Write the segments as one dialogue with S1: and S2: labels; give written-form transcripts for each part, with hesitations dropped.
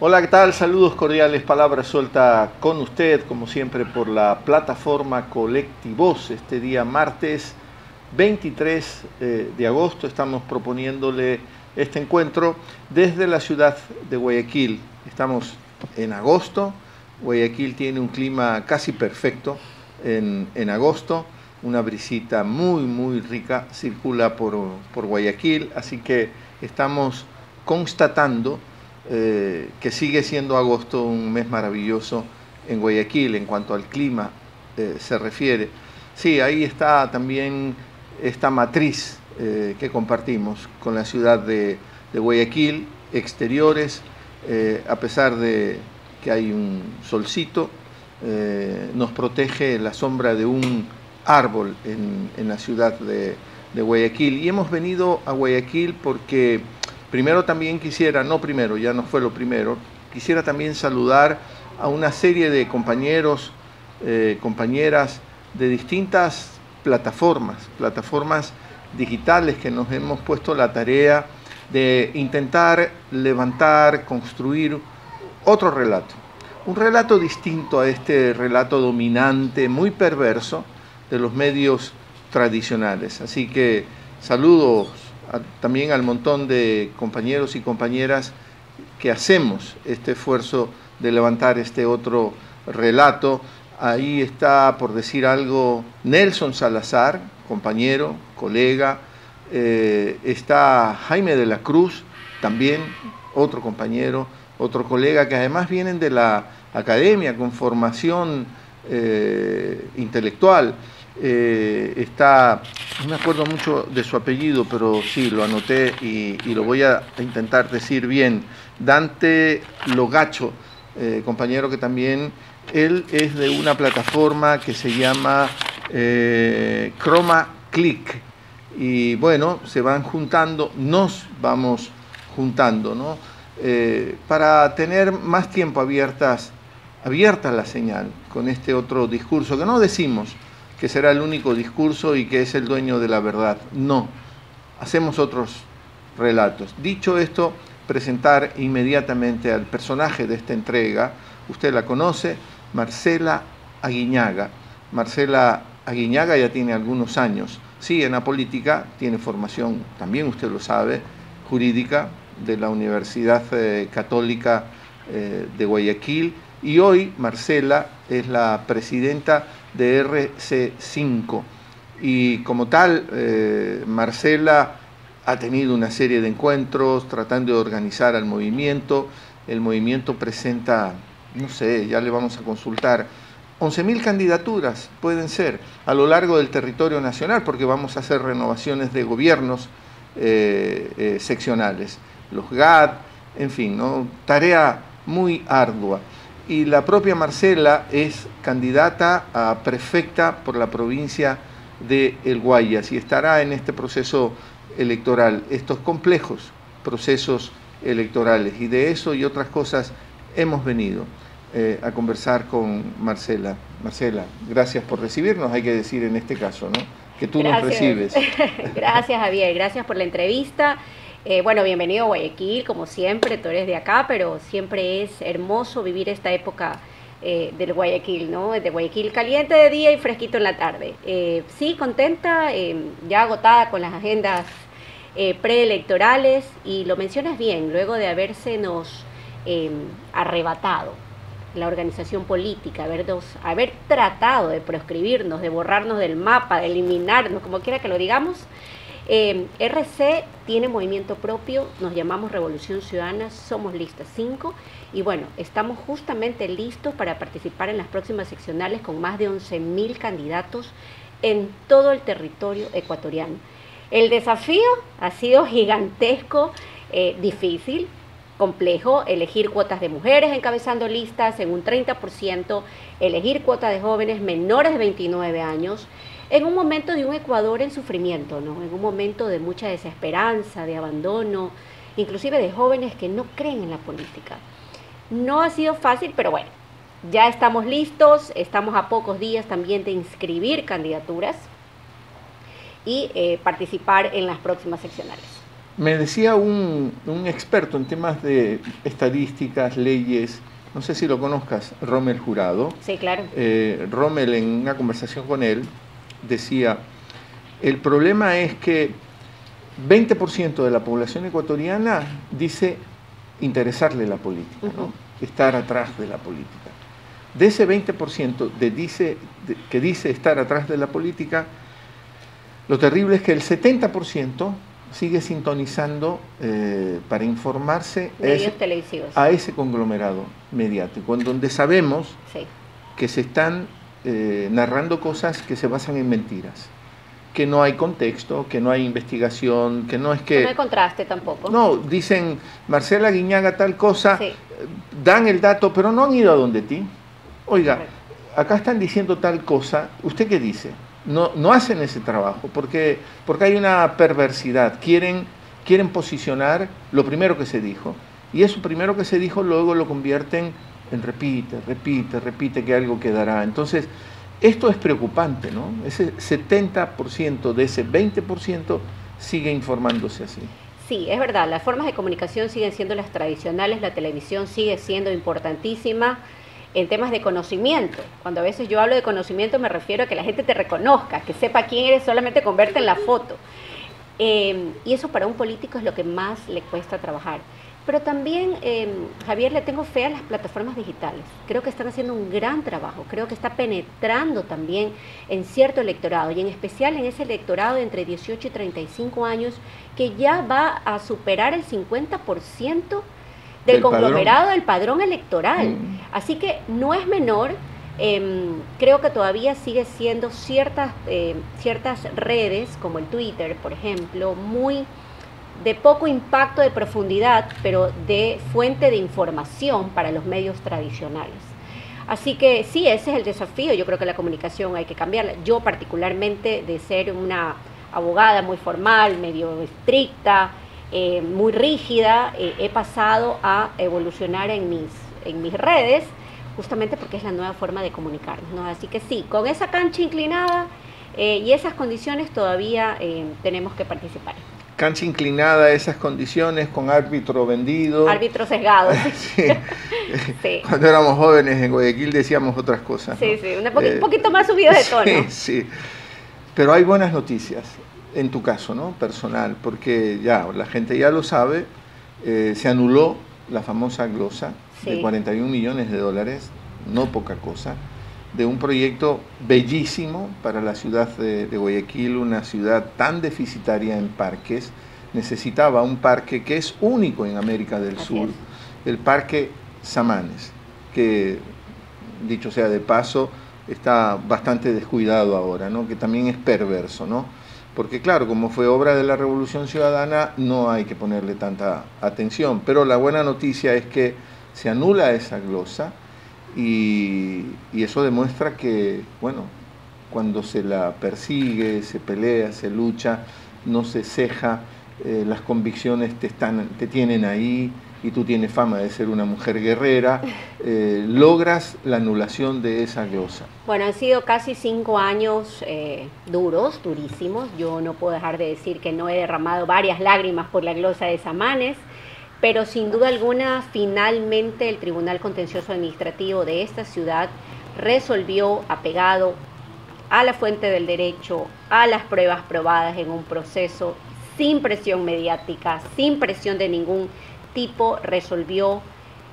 S1: Hola, ¿qué tal? Saludos cordiales, palabra suelta con usted, como siempre, por la plataforma Colectivos. Este día martes 23 de agosto estamos proponiéndole este encuentro desde la ciudad de Guayaquil. Estamos en agosto, Guayaquil tiene un clima casi perfecto en agosto, una brisita muy rica circula por Guayaquil, así que estamos constatando que sigue siendo agosto un mes maravilloso en Guayaquil en cuanto al clima se refiere. Sí, ahí está también esta matriz que compartimos con la ciudad de Guayaquil, exteriores, a pesar de que hay un solcito, nos protege la sombra de un árbol en la ciudad de Guayaquil. Y hemos venido a Guayaquil porque primero también quisiera, no primero, ya no fue lo primero, quisiera también saludar a una serie de compañeros, compañeras de distintas plataformas digitales que nos hemos puesto la tarea de intentar levantar, construir otro relato. Un relato distinto a este relato dominante, muy perverso, de los medios tradicionales. Así que saludos también al montón de compañeros y compañeras que hacemos este esfuerzo de levantar este otro relato. Ahí está, por decir algo, Nelson Salazar, compañero, colega, está Jaime de la Cruz, también otro compañero, otro colega, que además vienen de la academia con formación intelectual. Está, no me acuerdo mucho de su apellido, pero sí, lo anoté y lo voy a intentar decir bien. Dante Logacho, compañero que también, él es de una plataforma que se llama Chroma Click. Y bueno, se van juntando, nos vamos juntando, ¿no? Para tener más tiempo abierta la señal con este otro discurso, que no decimos que será el único discurso y que es el dueño de la verdad. No, hacemos otros relatos. Dicho esto, presentar inmediatamente al personaje de esta entrega. Usted la conoce, Marcela Aguiñaga. Marcela Aguiñaga ya tiene algunos años. Sí, en la política, tiene formación, también usted lo sabe, jurídica de la Universidad Católica de Guayaquil. Y hoy Marcela es la presidenta de RC5 y como tal Marcela ha tenido una serie de encuentros tratando de organizar al movimiento. El movimiento presenta, no sé, ya le vamos a consultar, 11.000 candidaturas pueden ser a lo largo del territorio nacional, porque vamos a hacer renovaciones de gobiernos seccionales, los GAD, en fin, ¿no? Tarea muy ardua. Y la propia Marcela es candidata a prefecta por la provincia de El Guayas y estará en este proceso electoral, estos complejos procesos electorales. Y de eso y otras cosas hemos venido a conversar con Marcela. Marcela, gracias por recibirnos, hay que decir en este caso, ¿no? Que tú nos recibes.
S2: Gracias, Javier, gracias por la entrevista. Bueno, bienvenido a Guayaquil, como siempre, tú eres de acá, pero siempre es hermoso vivir esta época del Guayaquil, ¿no? De Guayaquil caliente de día y fresquito en la tarde. Sí, contenta, ya agotada con las agendas preelectorales, y lo mencionas bien, luego de habérsenos arrebatado la organización política, haber tratado de proscribirnos, de borrarnos del mapa, de eliminarnos, como quiera que lo digamos. RC tiene movimiento propio, nos llamamos Revolución Ciudadana, somos lista 5 y bueno, estamos justamente listos para participar en las próximas seccionales con más de 11.000 candidatos en todo el territorio ecuatoriano. El desafío ha sido gigantesco, difícil, complejo, elegir cuotas de mujeres encabezando listas en un 30%, elegir cuotas de jóvenes menores de 29 años, en un momento de un Ecuador en sufrimiento, ¿no? En un momento de mucha desesperanza, de abandono, inclusive de jóvenes que no creen en la política. No ha sido fácil, pero bueno, ya estamos listos, estamos a pocos días también de inscribir candidaturas y participar en las próximas seccionales.
S1: Me decía un experto en temas de estadísticas, leyes, no sé si lo conozcas, Rommel Jurado.
S2: Sí, claro.
S1: Rommel, en una conversación con él, decía, el problema es que 20% de la población ecuatoriana dice interesarle la política, ¿no? Estar atrás de la política. De ese 20% que dice estar atrás de la política, lo terrible es que el 70% sigue sintonizando para informarse a ese conglomerado mediático, en donde sabemos que se están narrando cosas que se basan en mentiras, que no hay contexto, que no hay investigación, que no es que...
S2: No hay contraste tampoco.
S1: No, dicen Marcela Guiñaga tal cosa, dan el dato, pero no han ido a donde ti. Oiga, acá están diciendo tal cosa, ¿usted qué dice? No hacen ese trabajo, porque hay una perversidad, quieren posicionar lo primero que se dijo, y eso primero que se dijo luego lo convierten en repite, que algo quedará. Entonces, esto es preocupante, ¿no? Ese 70% de ese 20% sigue informándose así.
S2: Sí, es verdad, las formas de comunicación siguen siendo las tradicionales, la televisión sigue siendo importantísima en temas de conocimiento. Cuando a veces yo hablo de conocimiento me refiero a que la gente te reconozca, que sepa quién eres solamente con verte en la foto. Y eso para un político es lo que más le cuesta trabajar. Pero también, Javier, le tengo fe a las plataformas digitales. Creo que están haciendo un gran trabajo, creo que está penetrando también en cierto electorado, y en especial en ese electorado de entre 18 y 35 años, que ya va a superar el 50% del conglomerado del padrón electoral. Así que no es menor. Creo que todavía sigue siendo ciertas redes, como el Twitter, por ejemplo, muy de poco impacto de profundidad, pero de fuente de información para los medios tradicionales. Así que sí, ese es el desafío. Yo creo que la comunicación hay que cambiarla. Yo particularmente, de ser una abogada muy formal, medio estricta, muy rígida, he pasado a evolucionar en mis redes, justamente porque es la nueva forma de comunicarnos, ¿no? Así que sí, con esa cancha inclinada y esas condiciones todavía tenemos que participar.
S1: Cancha inclinada, esas condiciones, con árbitro vendido.
S2: Árbitro sesgado.
S1: Sí. Sí. Cuando éramos jóvenes en Guayaquil decíamos otras cosas, ¿no?
S2: Sí, un poquito más subido de tono.
S1: Sí, sí. Pero hay buenas noticias, en tu caso, ¿no? Personal, porque ya la gente ya lo sabe, se anuló la famosa glosa de 41 millones de dólares, no poca cosa, de un proyecto bellísimo para la ciudad de Guayaquil, una ciudad tan deficitaria en parques. Necesitaba un parque que es único en América del Sur, el Parque Samanes, que, dicho sea de paso, está bastante descuidado ahora, ¿no? Que también es perverso, ¿no? Porque claro, como fue obra de la Revolución Ciudadana, no hay que ponerle tanta atención, pero la buena noticia es que se anula esa glosa. Y eso demuestra que, bueno, cuando se la persigue, se pelea, se lucha, no se ceja, las convicciones te tienen ahí y tú tienes fama de ser una mujer guerrera, logras la anulación de esa glosa.
S2: Bueno, han sido casi 5 años durísimos. Yo no puedo dejar de decir que no he derramado varias lágrimas por la glosa de Samanes. Pero sin duda alguna, finalmente el Tribunal Contencioso Administrativo de esta ciudad resolvió, apegado a la fuente del derecho, a las pruebas probadas en un proceso sin presión mediática, sin presión de ningún tipo, resolvió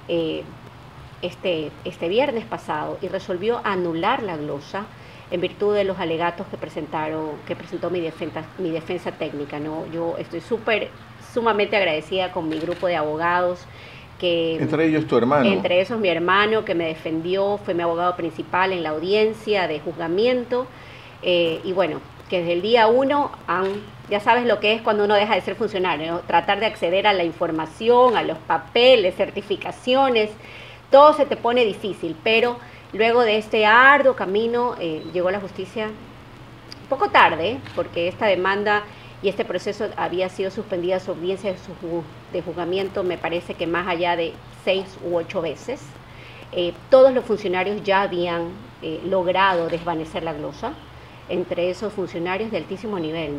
S2: este viernes pasado y resolvió anular la glosa en virtud de los alegatos que presentó mi defensa técnica, ¿no? Yo estoy sumamente agradecida con mi grupo de abogados.
S1: Entre ellos tu hermano.
S2: Entre esos mi hermano, que me defendió, fue mi abogado principal en la audiencia de juzgamiento. Y bueno, que desde el día 1 ya sabes lo que es cuando uno deja de ser funcionario, ¿no? Tratar de acceder a la información, a los papeles, certificaciones, todo se te pone difícil, pero luego de este arduo camino llegó la justicia un poco tarde, porque esta demanda y este proceso había sido suspendida su audiencia de juzgamiento, me parece que más allá de 6 u 8 veces. Todos los funcionarios ya habían logrado desvanecer la glosa, entre esos funcionarios de altísimo nivel, ¿no?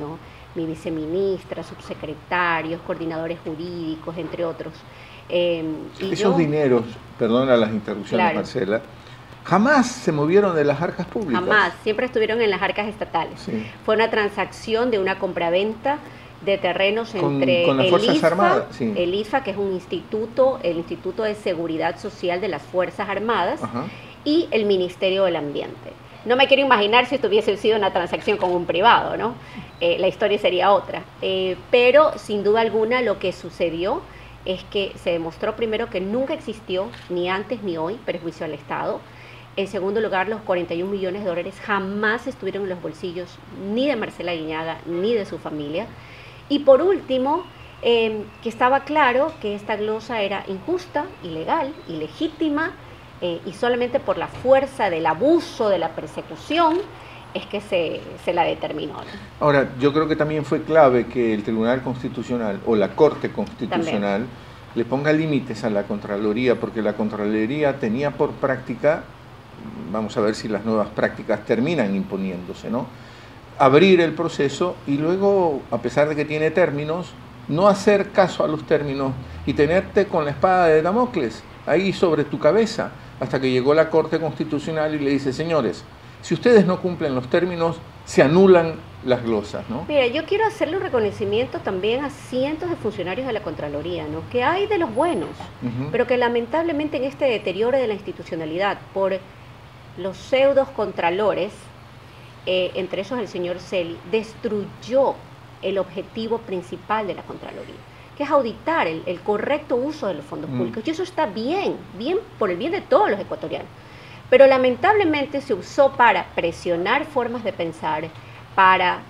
S2: mi viceministra, subsecretarios, coordinadores jurídicos, entre otros.
S1: Esos dineros, perdona las interrupciones, claro, Marcela, jamás se movieron de las arcas públicas.
S2: Jamás, siempre estuvieron en las arcas estatales. Sí. Fue una transacción de una compraventa de terrenos entre
S1: con las Fuerzas Armadas, sí.
S2: El ISFA, que es un instituto, el Instituto de Seguridad Social de las Fuerzas Armadas, ajá, y el Ministerio del Ambiente. No me quiero imaginar si esto hubiese sido una transacción con un privado, ¿no? La historia sería otra. Pero sin duda alguna lo que sucedió es que se demostró primero que nunca existió, ni antes ni hoy, perjuicio al Estado. En segundo lugar, los 41 millones de dólares jamás estuvieron en los bolsillos ni de Marcela Aguiñaga ni de su familia. Y por último, que estaba claro que esta glosa era injusta, ilegal, ilegítima, y solamente por la fuerza del abuso, de la persecución, es que se la determinó, ¿no?
S1: Ahora, yo creo que también fue clave que el Tribunal Constitucional o la Corte Constitucional también le ponga límites a la Contraloría, porque la Contraloría tenía por práctica, vamos a ver si las nuevas prácticas terminan imponiéndose, ¿no?, abrir el proceso y luego, a pesar de que tiene términos, no hacer caso a los términos y tenerte con la espada de Damocles ahí sobre tu cabeza, hasta que llegó la Corte Constitucional y le dice, señores, si ustedes no cumplen los términos, se anulan las glosas, ¿no?
S2: Mira, yo quiero hacerle un reconocimiento también a cientos de funcionarios de la Contraloría, ¿no?, que hay de los buenos, pero que lamentablemente en este deterioro de la institucionalidad por los pseudos contralores, entre esos el señor Celi, destruyó el objetivo principal de la Contraloría, que es auditar el correcto uso de los fondos públicos. Y eso está bien, por el bien de todos los ecuatorianos. Pero lamentablemente se usó para presionar formas de pensar, para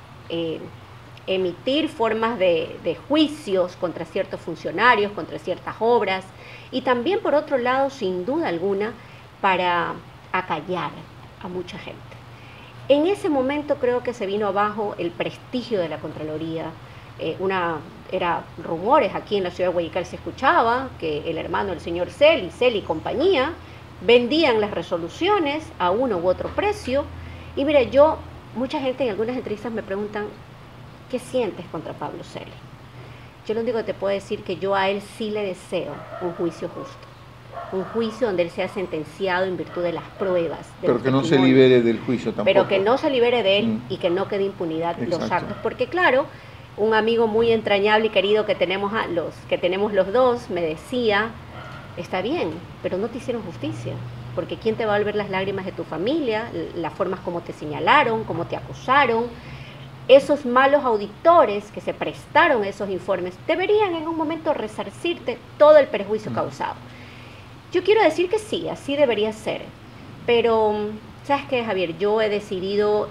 S2: emitir formas de juicios contra ciertos funcionarios, contra ciertas obras, y también, por otro lado, sin duda alguna, para acallar a mucha gente. En ese momento creo que se vino abajo el prestigio de la Contraloría. Era rumores aquí en la ciudad de Guayaquil, se escuchaba que el hermano del señor Celi y compañía vendían las resoluciones a uno u otro precio. Y mira, mucha gente en algunas entrevistas me preguntan, ¿qué sientes contra Pablo Celi? Yo lo único que te puedo decir que yo a él sí le deseo un juicio justo. Un juicio donde él sea sentenciado en virtud de las pruebas.
S1: Pero que no se libere del juicio tampoco.
S2: Pero que no se libere de él y que no quede impunidad los actos. Porque claro, un amigo muy entrañable y querido que tenemos los dos me decía, está bien, pero no te hicieron justicia. Porque ¿quién te va a volver las lágrimas de tu familia? Las formas como te señalaron, como te acusaron. Esos malos auditores que se prestaron a esos informes deberían en un momento resarcirte todo el perjuicio causado. Yo quiero decir que sí, así debería ser, pero ¿sabes qué, Javier? Yo he decidido,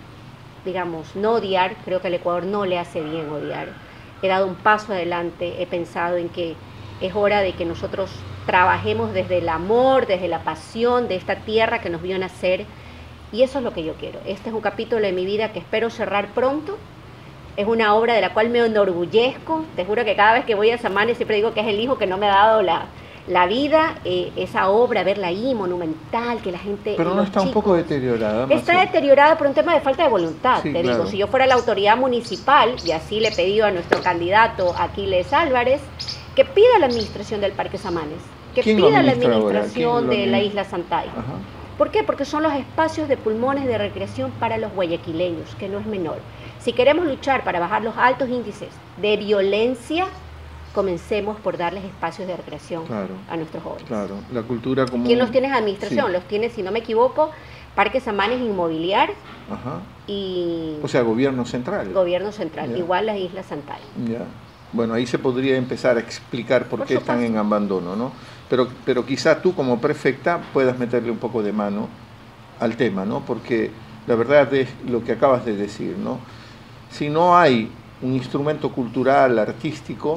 S2: digamos, no odiar. Creo que al Ecuador no le hace bien odiar. He dado un paso adelante, he pensado en que es hora de que nosotros trabajemos desde el amor, desde la pasión de esta tierra que nos vio nacer, y eso es lo que yo quiero. Este es un capítulo de mi vida que espero cerrar pronto. Es una obra de la cual me enorgullezco. Te juro que cada vez que voy a Samanes siempre digo que es el hijo que no me ha dado la vida, esa obra, verla ahí, monumental, que la gente...
S1: Pero no está un poco deteriorada.
S2: Está deteriorada por un tema de falta de voluntad, sí, te
S1: claro.
S2: Digo, si yo fuera la autoridad municipal, y así le he pedido a nuestro candidato Aquiles Álvarez, que pida la administración del Parque Samanes, que pida la administración de la Isla Santay. Ajá. ¿Por qué? Porque son los espacios de pulmones de recreación para los guayaquileños, que no es menor. Si queremos luchar para bajar los altos índices de violencia, comencemos por darles espacios de recreación a nuestros jóvenes.
S1: Claro, la cultura como...
S2: ¿Quién los tiene en administración? Sí. Los tiene, si no me equivoco, Parque Samanes Inmobiliar. Ajá. Y...
S1: O sea, gobierno central.
S2: Gobierno central, ya. Igual las Islas Santay.
S1: Ya. Bueno, ahí se podría empezar a explicar por qué están en abandono, ¿no? Pero quizá tú como prefecta puedas meterle un poco de mano al tema, ¿no? Porque la verdad es lo que acabas de decir, ¿no? Si no hay un instrumento cultural, artístico,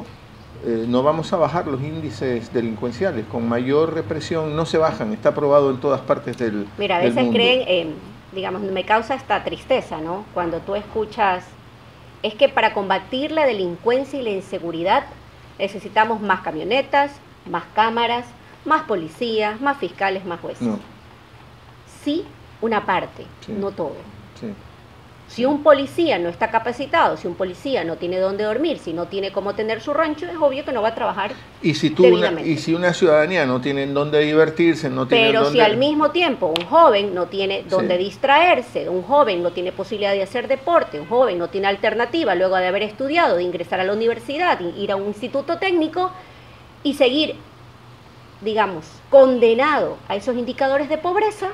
S1: no vamos a bajar los índices delincuenciales. Con mayor represión no se bajan, está probado en todas partes del mundo.
S2: Mira, a veces creen, digamos, me causa esta tristeza, ¿no? Cuando tú escuchas, es que para combatir la delincuencia y la inseguridad necesitamos más camionetas, más cámaras, más policías, más fiscales, más jueces. No. Sí, una parte, no todo.
S1: Sí.
S2: Si un policía no está capacitado, si un policía no tiene dónde dormir, si no tiene cómo tener su rancho, es obvio que no va a trabajar debidamente.
S1: Y si una ciudadanía no tiene dónde divertirse, no tiene
S2: Pero
S1: dónde...
S2: si al mismo tiempo un joven no tiene dónde distraerse, un joven no tiene posibilidad de hacer deporte, un joven no tiene alternativa luego de haber estudiado, de ingresar a la universidad, de ir a un instituto técnico y seguir, digamos, condenado a esos indicadores de pobreza,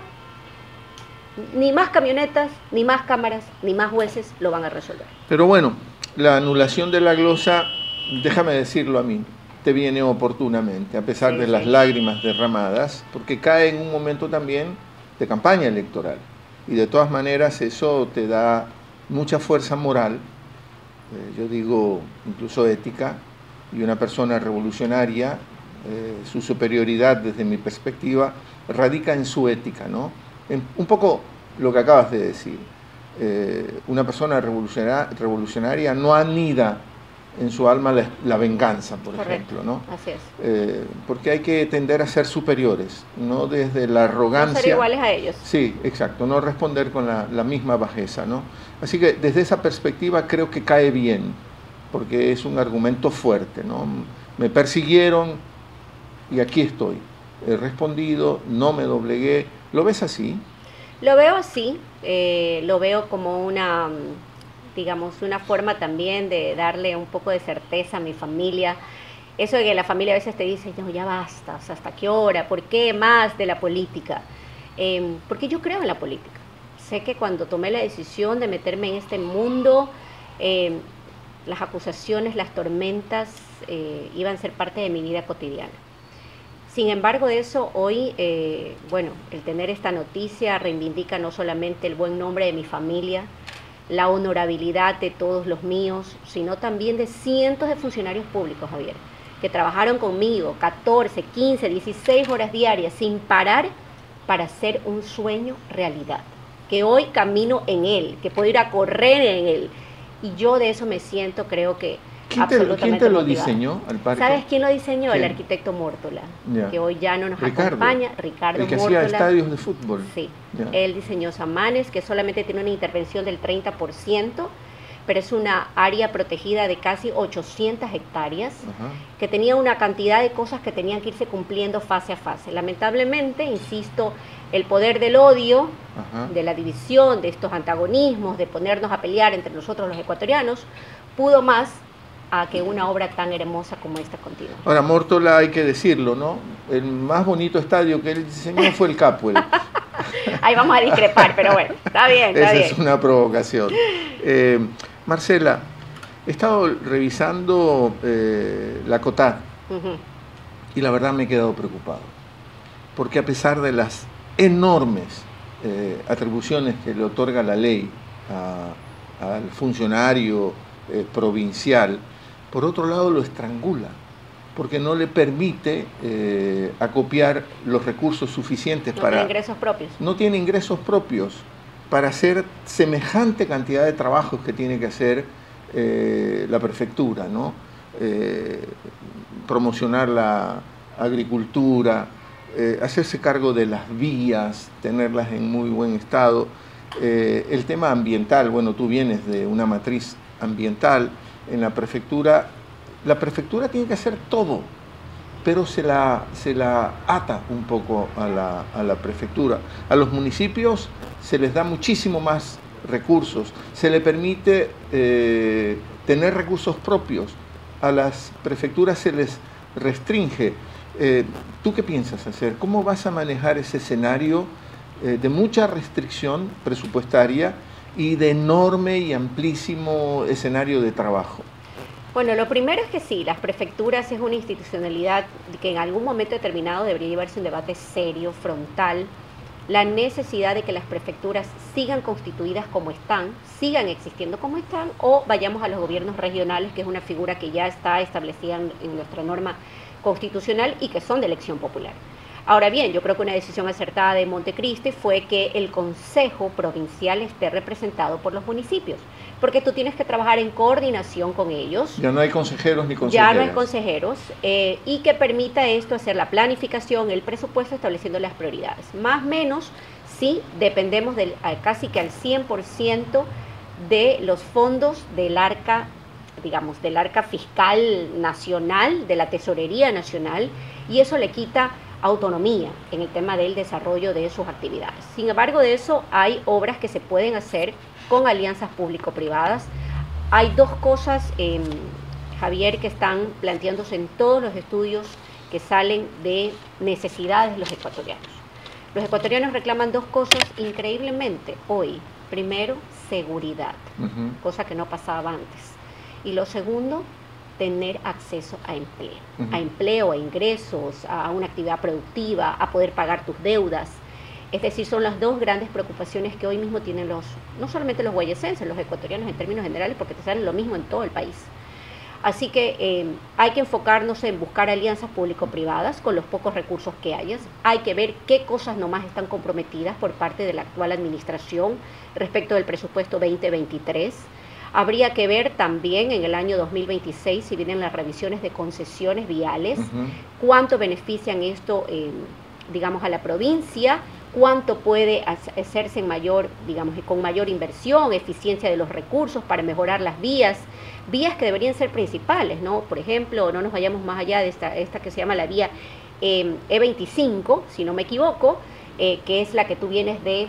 S2: ni más camionetas, ni más cámaras, ni más jueces lo van a resolver.
S1: Pero bueno, la anulación de la glosa, déjame decirlo a mí, te viene oportunamente, a pesar de las lágrimas derramadas, porque cae en un momento también de campaña electoral. Y de todas maneras eso te da mucha fuerza moral, yo digo incluso ética, y una persona revolucionaria, su superioridad desde mi perspectiva, radica en su ética, ¿no? Un poco lo que acabas de decir, una persona revolucionaria no anida en su alma la venganza, por ejemplo, ¿no?
S2: Así es.
S1: Porque hay que tender a ser superiores, no desde la arrogancia.
S2: No ser iguales a ellos.
S1: Sí, exacto, no responder con la misma bajeza, ¿no? Así que desde esa perspectiva creo que cae bien, porque es un argumento fuerte, ¿no? Me persiguieron y aquí estoy. He respondido, no me doblegué. ¿Lo ves así?
S2: Lo veo así, lo veo como una, digamos, una forma también de darle un poco de certeza a mi familia. Eso de que la familia a veces te dice, no, ya basta, o sea, ¿hasta qué hora? ¿Por qué más de la política? Porque yo creo en la política. Sé que cuando tomé la decisión de meterme en este mundo, las acusaciones, las tormentas iban a ser parte de mi vida cotidiana. Sin embargo, eso hoy, bueno, el tener esta noticia reivindica no solamente el buen nombre de mi familia, la honorabilidad de todos los míos, sino también de cientos de funcionarios públicos, Javier, que trabajaron conmigo 14, 15, 16 horas diarias sin parar para hacer un sueño realidad, que hoy camino en él, que puedo ir a correr en él, y yo de eso me siento, creo que absolutamente
S1: ¿Quién te lo
S2: motivada.
S1: diseñó al parque?
S2: ¿Sabes quién lo diseñó?
S1: ¿Quién?
S2: El arquitecto Mórtola,
S1: Ya.
S2: que hoy ya no nos
S1: Ricardo.
S2: acompaña, Ricardo
S1: El que
S2: Mórtola.
S1: hacía estadios de fútbol.
S2: Sí,
S1: Ya.
S2: él diseñó Samanes, que solamente tiene una intervención del 30%, pero es una área protegida de casi 800 hectáreas,
S1: Ajá.
S2: que tenía una cantidad de cosas que tenían que irse cumpliendo fase a fase. Lamentablemente, insisto, el poder del odio,
S1: Ajá.
S2: de la división, de estos antagonismos, de ponernos a pelear entre nosotros los ecuatorianos, pudo más a que una obra tan hermosa como esta continúe.
S1: Ahora, Mórtola, hay que decirlo, ¿no? El más bonito estadio que él diseñó fue el Capuel.
S2: Ahí vamos a discrepar, pero bueno, está bien, está
S1: Esa
S2: bien.
S1: es una provocación. Marcela, he estado revisando la COTAD
S2: Ujú.
S1: y la verdad me he quedado preocupado. Porque a pesar de las enormes atribuciones que le otorga la ley al funcionario provincial, por otro lado lo estrangula, porque no le permite acopiar los recursos suficientes
S2: No
S1: para...
S2: tiene ingresos propios.
S1: No tiene ingresos propios para hacer semejante cantidad de trabajos que tiene que hacer la prefectura, ¿no? Promocionar la agricultura, hacerse cargo de las vías, tenerlas en muy buen estado. El tema ambiental, bueno, tú vienes de una matriz ambiental en la prefectura tiene que hacer todo, pero se la ata un poco a la prefectura. A los municipios se les da muchísimo más recursos, se le permite tener recursos propios, a las prefecturas se les restringe. ¿Tú qué piensas hacer? ¿Cómo vas a manejar ese escenario de mucha restricción presupuestaria y de enorme y amplísimo escenario de trabajo?
S2: Bueno, lo primero es que sí, las prefecturas es una institucionalidad que en algún momento determinado debería llevarse un debate serio, frontal, la necesidad de que las prefecturas sigan constituidas como están, sigan existiendo como están, o vayamos a los gobiernos regionales, que es una figura que ya está establecida en nuestra norma constitucional y que son de elección popular. Ahora bien, yo creo que una decisión acertada de Montecristi fue que el Consejo Provincial esté representado por los municipios, porque tú tienes que trabajar en coordinación con ellos.
S1: Ya no hay consejeros ni consejeras.
S2: Ya no hay consejeros, y que permita esto hacer la planificación, el presupuesto, estableciendo las prioridades. Más o menos, sí, dependemos casi que al 100% de los fondos del arca, digamos, del arca fiscal nacional, de la tesorería nacional, y eso le quita autonomía en el tema del desarrollo de sus actividades. Sin embargo, de eso hay obras que se pueden hacer con alianzas público-privadas. Hay dos cosas, Javier, que están planteándose en todos los estudios que salen de necesidades de los ecuatorianos. Los ecuatorianos reclaman dos cosas increíblemente hoy. Primero, seguridad, cosa que no pasaba antes. Y lo segundo, tener acceso a empleo, a ingresos, a una actividad productiva, a poder pagar tus deudas. Es decir, son las dos grandes preocupaciones que hoy mismo tienen no solamente los guayacenses, los ecuatorianos en términos generales, porque te salen lo mismo en todo el país. Así que hay que enfocarnos en buscar alianzas público-privadas con los pocos recursos que hayas. Hay que ver qué cosas nomás están comprometidas por parte de la actual administración respecto del presupuesto 2023. Habría que ver también en el año 2026, si vienen las revisiones de concesiones viales, cuánto benefician esto, digamos, a la provincia, cuánto puede hacerse en mayor, digamos, con mayor inversión, eficiencia de los recursos para mejorar las vías que deberían ser principales, ¿no? Por ejemplo, no nos vayamos más allá de esta que se llama la vía E25, si no me equivoco, que es la que tú vienes de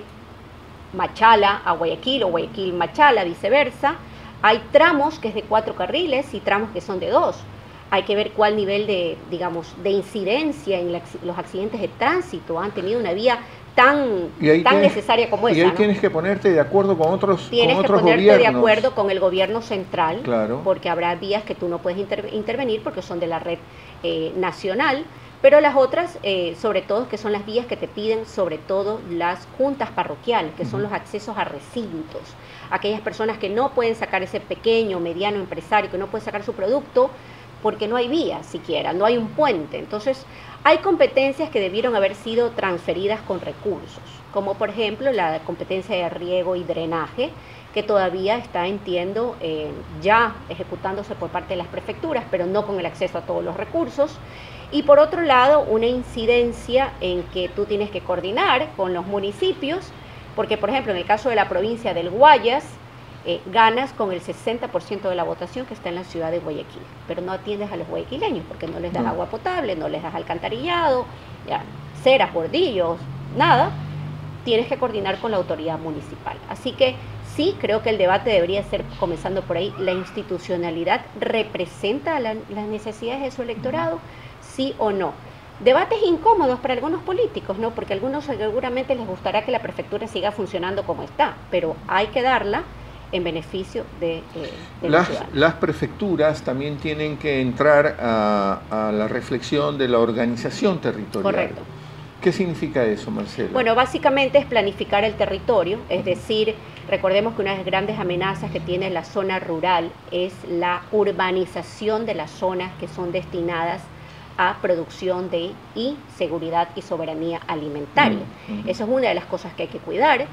S2: Machala a Guayaquil o Guayaquil-Machala, viceversa. Hay tramos que es de 4 carriles y tramos que son de 2. Hay que ver cuál nivel de, digamos, de incidencia en los accidentes de tránsito han tenido una vía tan necesaria como esa.
S1: Y ahí
S2: ¿no?
S1: Tienes que ponerte de acuerdo con otros
S2: Tienes que ponerte
S1: gobiernos.
S2: de acuerdo con el gobierno central,
S1: claro,
S2: porque habrá vías que tú no puedes intervenir porque son de la red nacional, pero las otras, sobre todo, que son las vías que te piden, sobre todo las juntas parroquiales, que son los accesos a recintos. Aquellas personas que no pueden sacar, ese pequeño, mediano empresario que no puede sacar su producto porque no hay vía siquiera, no hay un puente. Entonces, hay competencias que debieron haber sido transferidas con recursos, como por ejemplo la competencia de riego y drenaje, que todavía está, entiendo, ya ejecutándose por parte de las prefecturas, pero no con el acceso a todos los recursos. Y por otro lado, una incidencia en que tú tienes que coordinar con los municipios, porque por ejemplo en el caso de la provincia del Guayas, ganas con el 60% de la votación que está en la ciudad de Guayaquil, pero no atiendes a los guayaquileños porque no les das agua potable, no les das alcantarillado, ya, ceras, bordillos, nada. Tienes que coordinar con la autoridad municipal. Así que sí, creo que el debate debería ser, comenzando por ahí, ¿la institucionalidad representa las necesidades de su electorado? ¿Sí o no? Debates incómodos para algunos políticos, ¿no? Porque a algunos seguramente les gustará que la prefectura siga funcionando como está, pero hay que darla en beneficio de la ciudad.
S1: Las prefecturas también tienen que entrar a la reflexión de la organización territorial.
S2: Correcto.
S1: ¿Qué significa eso, Marcela?
S2: Bueno, básicamente es planificar el territorio, es decir, recordemos que una de las grandes amenazas que tiene la zona rural es la urbanización de las zonas que son destinadas a producción y seguridad y soberanía alimentaria. Eso es una de las cosas que hay que cuidar.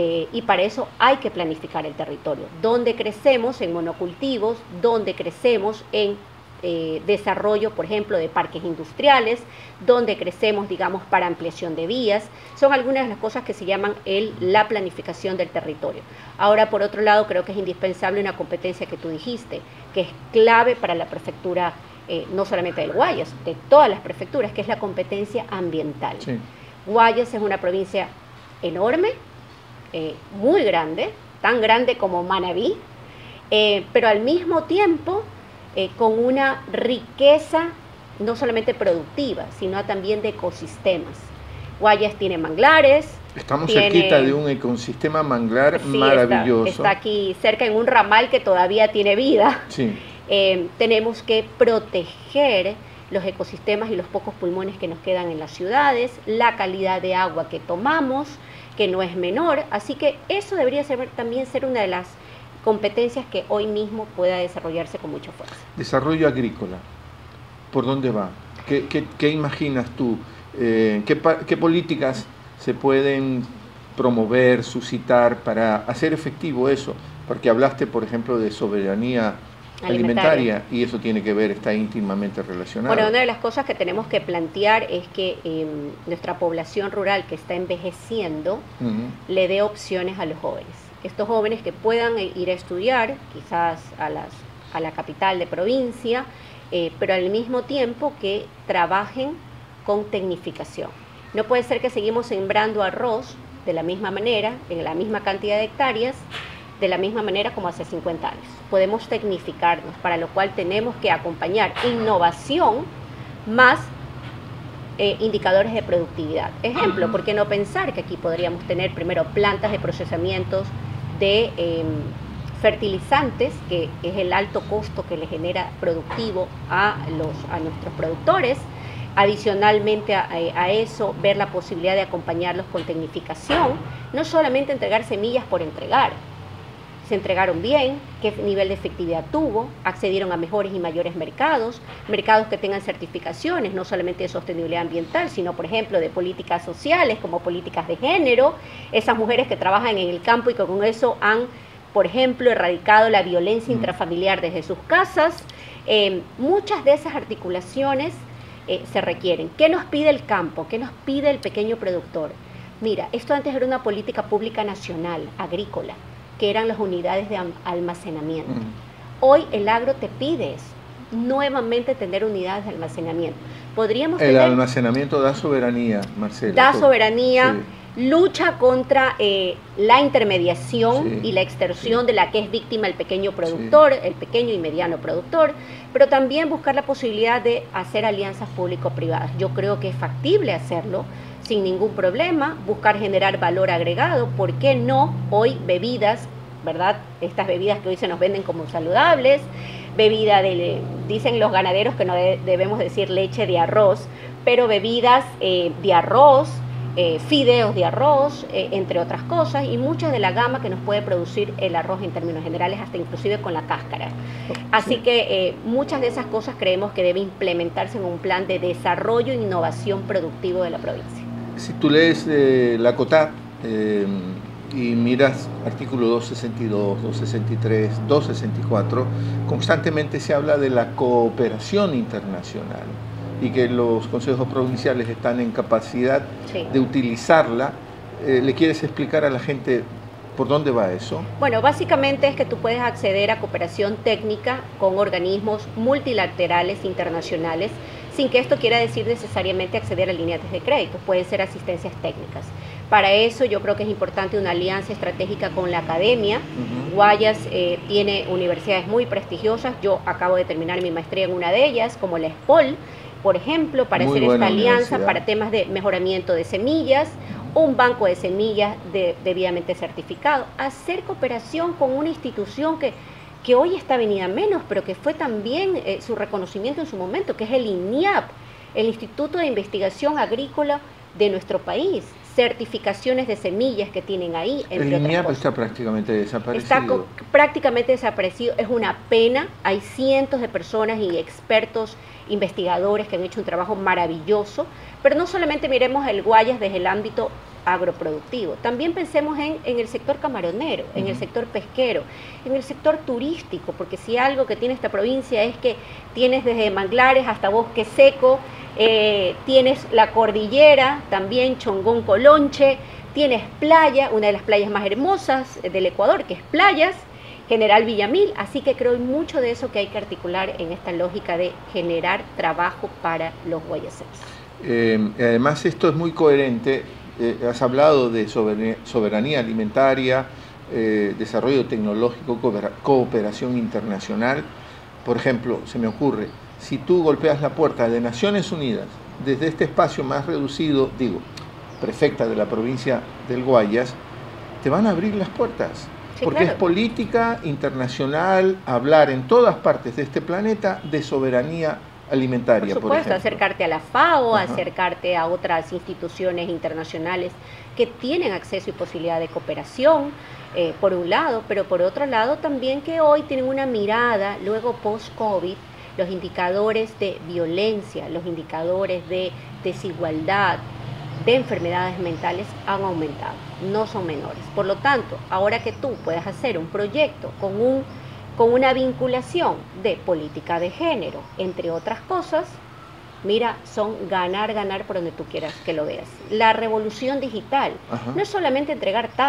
S2: Y para eso hay que planificar el territorio, donde crecemos en monocultivos, donde crecemos en desarrollo, por ejemplo, de parques industriales, donde crecemos, digamos, para ampliación de vías. Son algunas de las cosas que se llaman la planificación del territorio. Ahora, por otro lado, creo que es indispensable una competencia que tú dijiste, que es clave para la prefectura, no solamente del Guayas, de todas las prefecturas, que es la competencia ambiental. Sí. Guayas es una provincia enorme, muy grande, tan grande como Manabí, pero al mismo tiempo con una riqueza no solamente productiva, sino también de ecosistemas. Guayas tiene manglares.
S1: Estamos cerquita de un ecosistema manglar maravilloso.
S2: Está aquí cerca en un ramal que todavía tiene vida.
S1: Sí.
S2: Tenemos que proteger los ecosistemas y los pocos pulmones que nos quedan en las ciudades, la calidad de agua que tomamos, que no es menor, así que eso debería también ser una de las competencias que hoy mismo pueda desarrollarse con mucha fuerza.
S1: Desarrollo agrícola, ¿por dónde va? ¿Qué imaginas tú? ¿Qué políticas se pueden promover, suscitar para hacer efectivo eso? Porque hablaste, por ejemplo, de soberanía alimentaria y eso tiene que ver, está íntimamente relacionado.
S2: Bueno, una de las cosas que tenemos que plantear es que nuestra población rural que está envejeciendo le dé opciones a los jóvenes. estos jóvenes que puedan ir a estudiar, quizás a la capital de provincia, pero al mismo tiempo que trabajen con tecnificación. No puede ser que seguimos sembrando arroz de la misma manera, en la misma cantidad de hectáreas, de la misma manera como hace 50 años. Podemos tecnificarnos, para lo cual tenemos que acompañar innovación más indicadores de productividad. Ejemplo, ¿por qué no pensar que aquí podríamos tener primero plantas de procesamientos de fertilizantes, que es el alto costo que le genera productivo a nuestros productores? Adicionalmente a eso, ver la posibilidad de acompañarlos con tecnificación, no solamente entregar semillas por entregar. Se entregaron bien, qué nivel de efectividad tuvo, accedieron a mejores y mayores mercados que tengan certificaciones, no solamente de sostenibilidad ambiental, sino por ejemplo de políticas sociales como políticas de género, esas mujeres que trabajan en el campo y que con eso han, por ejemplo, erradicado la violencia intrafamiliar desde sus casas. Muchas de esas articulaciones se requieren. ¿Qué nos pide el campo? ¿Qué nos pide el pequeño productor? Mira, esto antes era una política pública nacional, agrícola, que eran las unidades de almacenamiento. Hoy el agro te pide nuevamente tener unidades de almacenamiento. El
S1: almacenamiento da soberanía, Marcela.
S2: Da soberanía, sí. Lucha contra la intermediación y la extorsión de la que es víctima el pequeño productor, el pequeño y mediano productor, pero también buscar la posibilidad de hacer alianzas público-privadas. Yo creo que es factible hacerlo sin ningún problema, buscar generar valor agregado. ¿Por qué no hoy bebidas, verdad? Estas bebidas que hoy se nos venden como saludables, dicen los ganaderos que no debemos decir leche de arroz, pero bebidas de arroz, fideos de arroz, entre otras cosas, y muchas de la gama que nos puede producir el arroz en términos generales, hasta inclusive con la cáscara. Así que muchas de esas cosas creemos que debe implementarse en un plan de desarrollo e innovación productivo de la provincia.
S1: Si tú lees la COTAD y miras artículo 262, 263, 264, constantemente se habla de la cooperación internacional y que los consejos provinciales están en capacidad de utilizarla. ¿Le quieres explicar a la gente por dónde va eso?
S2: Bueno, básicamente es que tú puedes acceder a cooperación técnica con organismos multilaterales internacionales, sin que esto quiera decir necesariamente acceder a líneas de crédito, pueden ser asistencias técnicas. Para eso yo creo que es importante una alianza estratégica con la academia. Guayas tiene universidades muy prestigiosas, yo acabo de terminar mi maestría en una de ellas, como la ESPOL, por ejemplo, para hacer esta alianza para temas de mejoramiento de semillas, un banco de semillas debidamente certificado, hacer cooperación con una institución que hoy está venida menos, pero que fue también su reconocimiento en su momento, que es el INIAP, el Instituto de Investigación Agrícola de nuestro país, certificaciones de semillas que tienen ahí, entre
S1: el INIAP está prácticamente desaparecido.
S2: Está prácticamente desaparecido, es una pena, hay cientos de personas y expertos, investigadores que han hecho un trabajo maravilloso, pero no solamente miremos el Guayas desde el ámbito agroproductivo, también pensemos en el sector camaronero, en el sector pesquero, en el sector turístico, porque si algo que tiene esta provincia es que tienes desde manglares hasta bosque seco, tienes la cordillera, también Chongón Colonche, tienes playa, una de las playas más hermosas del Ecuador, que es Playas, General Villamil, así que creo que hay mucho de eso que hay que articular en esta lógica de generar trabajo para los guayasenses.
S1: Además esto es muy coherente, has hablado de soberanía alimentaria, desarrollo tecnológico, cooperación internacional. Por ejemplo, se me ocurre, si tú golpeas la puerta de Naciones Unidas, desde este espacio más reducido, prefecta de la provincia del Guayas, te van a abrir las puertas. Sí, porque claro, es política internacional hablar en todas partes de este planeta de soberanía alimentaria,
S2: por supuesto, acercarte a la FAO, acercarte a otras instituciones internacionales que tienen acceso y posibilidad de cooperación, por un lado, pero por otro lado también que hoy tienen una mirada, luego post-COVID, los indicadores de violencia, los indicadores de desigualdad, de enfermedades mentales han aumentado, no son menores. Por lo tanto, ahora que tú puedas hacer un proyecto con una vinculación de política de género, entre otras cosas, mira, son ganar por donde tú quieras que lo veas. La revolución digital no es solamente entregar tablets,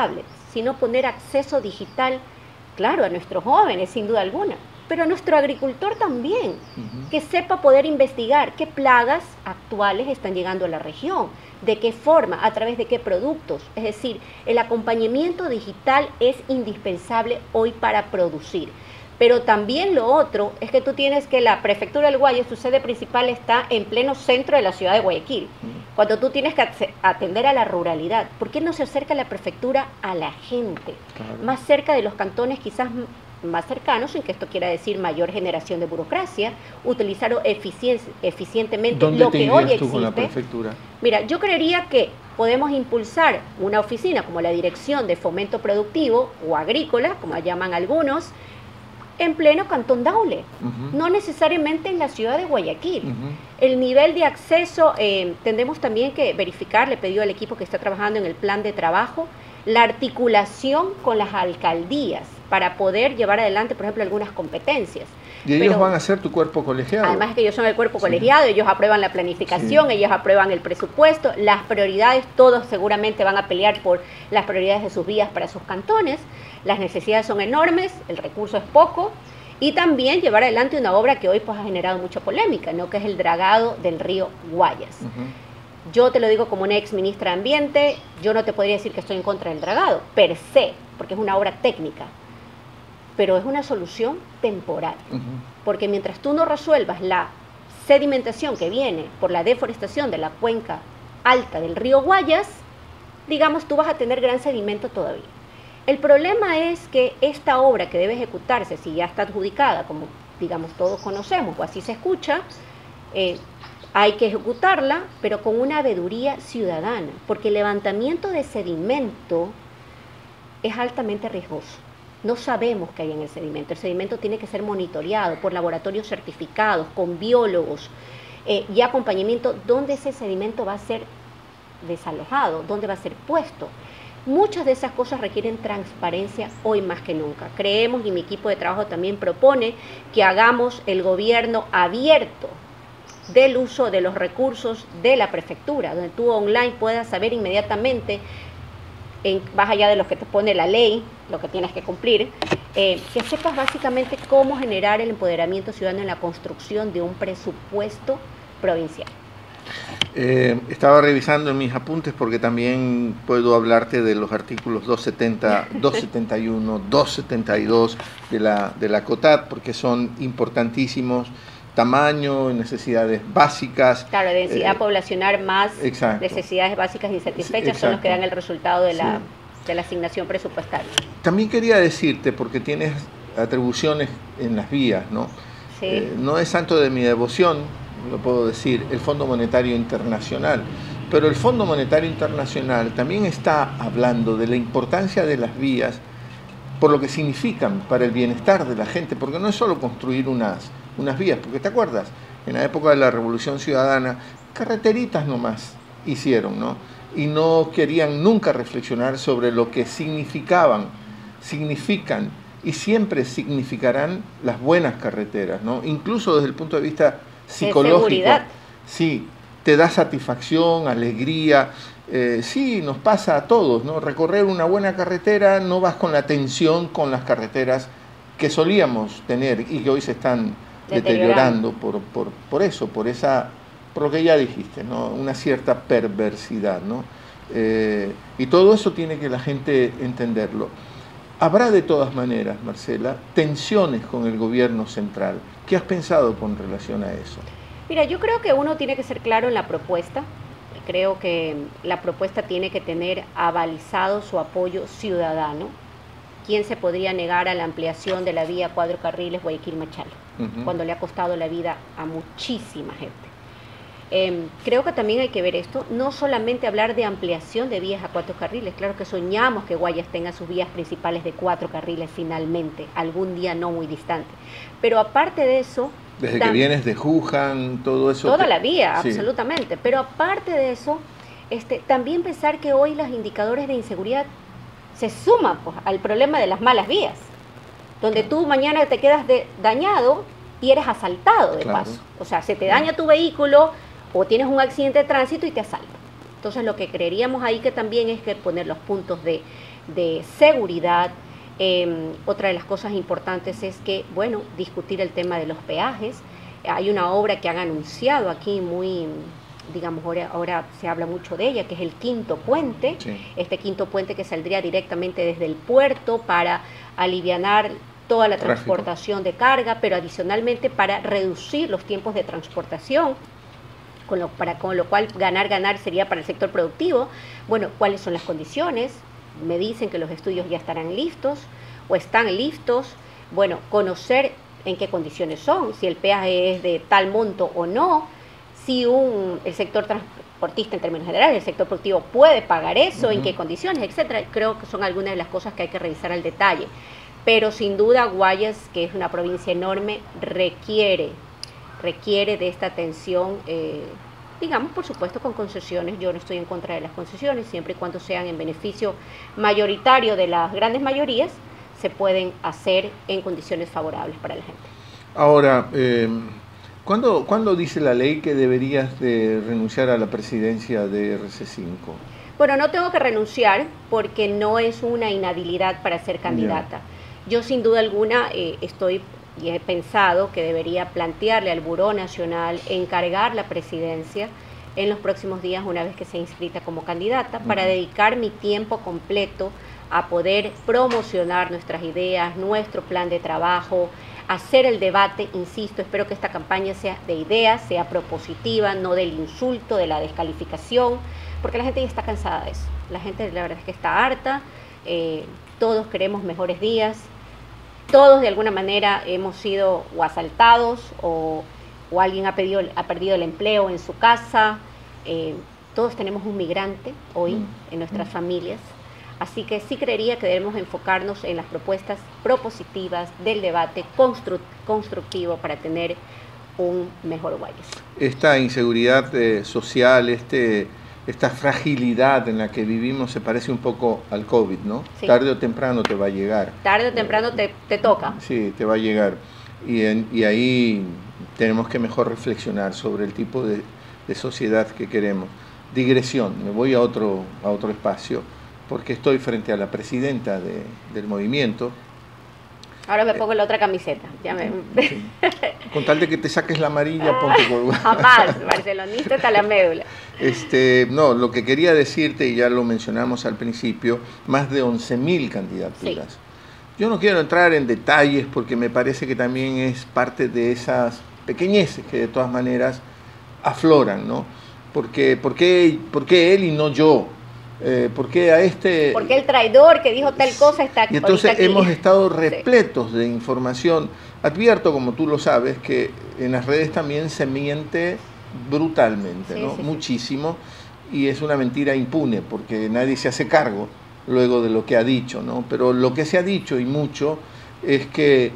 S2: sino poner acceso digital, claro, a nuestros jóvenes, sin duda alguna, pero a nuestro agricultor también, que sepa poder investigar qué plagas actuales están llegando a la región, de qué forma, a través de qué productos. Es decir, el acompañamiento digital es indispensable hoy para producir. Pero también lo otro es que tú tienes que la prefectura del Guayas, su sede principal está en pleno centro de la ciudad de Guayaquil. Cuando tú tienes que atender a la ruralidad, ¿por qué no se acerca la prefectura a la gente? Claro. Más cerca de los cantones quizás más cercanos, en que esto quiera decir mayor generación de burocracia, utilizar eficientemente lo que hoy existe.
S1: Con la prefectura?
S2: Mira, yo creería que podemos impulsar una oficina como la Dirección de Fomento Productivo o Agrícola, como la llaman algunos, en pleno Cantón Daule, no necesariamente en la ciudad de Guayaquil. El nivel de acceso, tendremos también que verificar, le he pedido al equipo que está trabajando en el plan de trabajo, la articulación con las alcaldías para poder llevar adelante, por ejemplo, algunas competencias.
S1: Y ellos van a ser tu cuerpo colegiado.
S2: Además es que ellos son el cuerpo colegiado, ellos aprueban la planificación, ellos aprueban el presupuesto, las prioridades, todos seguramente van a pelear por las prioridades de sus vías para sus cantones, las necesidades son enormes, el recurso es poco, y también llevar adelante una obra que hoy pues ha generado mucha polémica, ¿no? Que es el dragado del río Guayas. Yo te lo digo como una ex ministra de Ambiente, yo no te podría decir que estoy en contra del dragado, per se, porque es una obra técnica, pero es una solución temporal, porque mientras tú no resuelvas la sedimentación que viene por la deforestación de la cuenca alta del río Guayas, digamos, tú vas a tener gran sedimento todavía. El problema es que esta obra que debe ejecutarse, si ya está adjudicada, como digamos todos conocemos, o así se escucha, hay que ejecutarla, pero con una veeduría ciudadana, porque el levantamiento de sedimento es altamente riesgoso. No sabemos qué hay en el sedimento tiene que ser monitoreado por laboratorios certificados, con biólogos y acompañamiento, dónde ese sedimento va a ser desalojado, dónde va a ser puesto. Muchas de esas cosas requieren transparencia hoy más que nunca. Creemos, y mi equipo de trabajo también propone, que hagamos el gobierno abierto del uso de los recursos de la prefectura, donde tú online puedas saber inmediatamente, más allá de lo que te pone la ley, lo que tienes que cumplir, que sepas básicamente cómo generar el empoderamiento ciudadano en la construcción de un presupuesto provincial.
S1: Estaba revisando en mis apuntes porque también puedo hablarte de los artículos 270, 271, 272 de la COTAD, porque son importantísimos. Tamaño, necesidades básicas.
S2: Claro, densidad poblacional más necesidades básicas insatisfechas son los que dan el resultado de la asignación presupuestaria.
S1: También quería decirte, porque tienes atribuciones en las vías, ¿no? No es santo de mi devoción, lo puedo decir, el Fondo Monetario Internacional, pero el Fondo Monetario Internacional también está hablando de la importancia de las vías por lo que significan para el bienestar de la gente, porque no es solo construir unas vías, porque te acuerdas, en la época de la Revolución Ciudadana, carreteritas nomás hicieron, ¿no? Y no querían nunca reflexionar sobre lo que significan y siempre significarán las buenas carreteras, ¿no? Incluso desde el punto de vista psicológico.
S2: De seguridad.
S1: Sí, te da satisfacción, alegría. Sí, nos pasa a todos, ¿no? Recorrer una buena carretera, no vas con la tensión con las carreteras que solíamos tener y que hoy se están deteriorando por eso, por lo que ya dijiste, ¿no? Una cierta perversidad, ¿no? Y todo eso tiene que la gente entenderlo. Habrá de todas maneras, Marcela, tensiones con el gobierno central. ¿Qué has pensado con relación a eso?
S2: Mira, yo creo que uno tiene que ser claro en la propuesta. Creo que la propuesta tiene que tener avalizado su apoyo ciudadano. ¿Quién se podría negar a la ampliación de la vía 4 carriles Guayaquil-Machala? Cuando le ha costado la vida a muchísima gente. Creo que también hay que ver esto, no solamente hablar de ampliación de vías a 4 carriles, claro que soñamos que Guayas tenga sus vías principales de 4 carriles finalmente, algún día no muy distante, pero aparte de eso...
S1: Desde que vienes de Juján, todo eso...
S2: Toda la vía, sí. Absolutamente, pero aparte de eso, también pensar que hoy los indicadores de inseguridad se suman pues, al problema de las malas vías, donde tú mañana te quedas dañado y eres asaltado de paso, o sea, se te daña tu vehículo o tienes un accidente de tránsito y te asaltan. Entonces lo que creeríamos ahí que también es que poner los puntos de de seguridad. Otra de las cosas importantes es que, bueno, discutir el tema de los peajes. Hay una obra que han anunciado aquí muy, digamos, ahora se habla mucho de ella, que es el quinto puente.
S1: Sí.
S2: Este quinto puente que saldría directamente desde el puerto para alivianar toda la transportación de carga, pero adicionalmente para reducir los tiempos de transportación, con lo cual ganar sería para el sector productivo. Bueno, ¿cuáles son las condiciones? Me dicen que los estudios ya estarán listos o están listos. Bueno, conocer en qué condiciones son, si el peaje es de tal monto o no, si el sector transportista en términos generales, el sector productivo puede pagar eso, en qué condiciones, etcétera. Creo que son algunas de las cosas que hay que revisar al detalle. Pero sin duda Guayas, que es una provincia enorme, requiere de esta atención, digamos, por supuesto con concesiones. Yo no estoy en contra de las concesiones, siempre y cuando sean en beneficio mayoritario de las grandes mayorías, se pueden hacer en condiciones favorables para la gente.
S1: Ahora, ¿cuándo dice la ley que deberías de renunciar a la presidencia de RC5?
S2: Bueno, no tengo que renunciar porque no es una inhabilidad para ser candidata. Yeah. Yo sin duda alguna y he pensado que debería plantearle al Buró Nacional encargar la presidencia en los próximos días, una vez que sea inscrita como candidata, para dedicar mi tiempo completo a poder promocionar nuestras ideas, nuestro plan de trabajo, hacer el debate. Insisto, espero que esta campaña sea de ideas, sea propositiva, no del insulto, de la descalificación, porque la gente ya está cansada de eso. La gente, la verdad es que está harta. Todos queremos mejores días, todos de alguna manera hemos sido o asaltados o alguien ha perdido el empleo en su casa. Todos tenemos un migrante hoy en nuestras familias, así que sí creería que debemos enfocarnos en las propuestas propositivas del debate constructivo para tener un mejor Guayas.
S1: Esta inseguridad social, esta fragilidad en la que vivimos se parece un poco al COVID, ¿no? Sí. Tarde o temprano te va a llegar.
S2: Tarde o temprano te toca.
S1: Sí, te va a llegar. Y ahí tenemos que mejor reflexionar sobre el tipo de sociedad que queremos. Digresión, me voy a otro espacio, porque estoy frente a la presidenta del movimiento.
S2: Ahora me pongo la otra camiseta.
S1: Sí. Con tal de que te saques la amarilla, ponte por...
S2: Jamás, barcelonista hasta la médula.
S1: No, lo que quería decirte, y ya lo mencionamos al principio, más de 11.000 candidaturas. Sí. Yo no quiero entrar en detalles porque me parece que también es parte de esas pequeñeces que de todas maneras afloran, ¿no? ¿Por qué él y no yo? ¿Por qué a este...?
S2: Porque el traidor que dijo tal cosa está aquí.
S1: Y entonces hemos estado repletos de información. Advierto, como tú lo sabes, que en las redes también se miente brutalmente, ¿no? Muchísimo, y es una mentira impune porque nadie se hace cargo luego de lo que ha dicho, ¿no? Pero lo que se ha dicho y mucho es que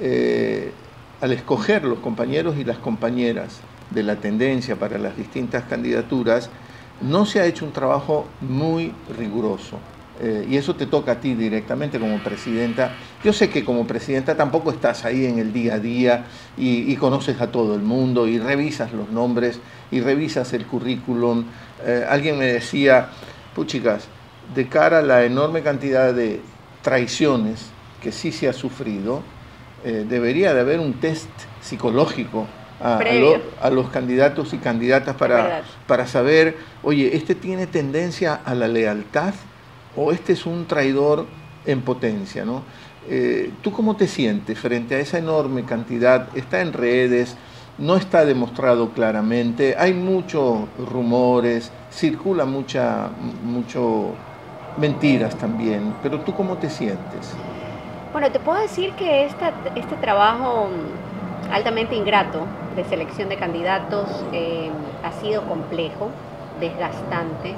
S1: al escoger los compañeros y las compañeras de la tendencia para las distintas candidaturas, no se ha hecho un trabajo muy riguroso. Y eso te toca a ti directamente como presidenta. Yo sé que como presidenta tampoco estás ahí en el día a día y conoces a todo el mundo y revisas los nombres y revisas el currículum. Alguien me decía, puchicas, de cara a la enorme cantidad de traiciones que sí se ha sufrido, debería de haber un test psicológico a los candidatos y candidatas para saber, oye, ¿este tiene tendencia a la lealtad o este es un traidor en potencia, ¿no? ¿Tú cómo te sientes frente a esa enorme cantidad? Está en redes, no está demostrado claramente, hay muchos rumores, circula mucho mentiras también, pero ¿tú cómo te sientes?
S2: Bueno, te puedo decir que este trabajo altamente ingrato de selección de candidatos ha sido complejo, desgastante,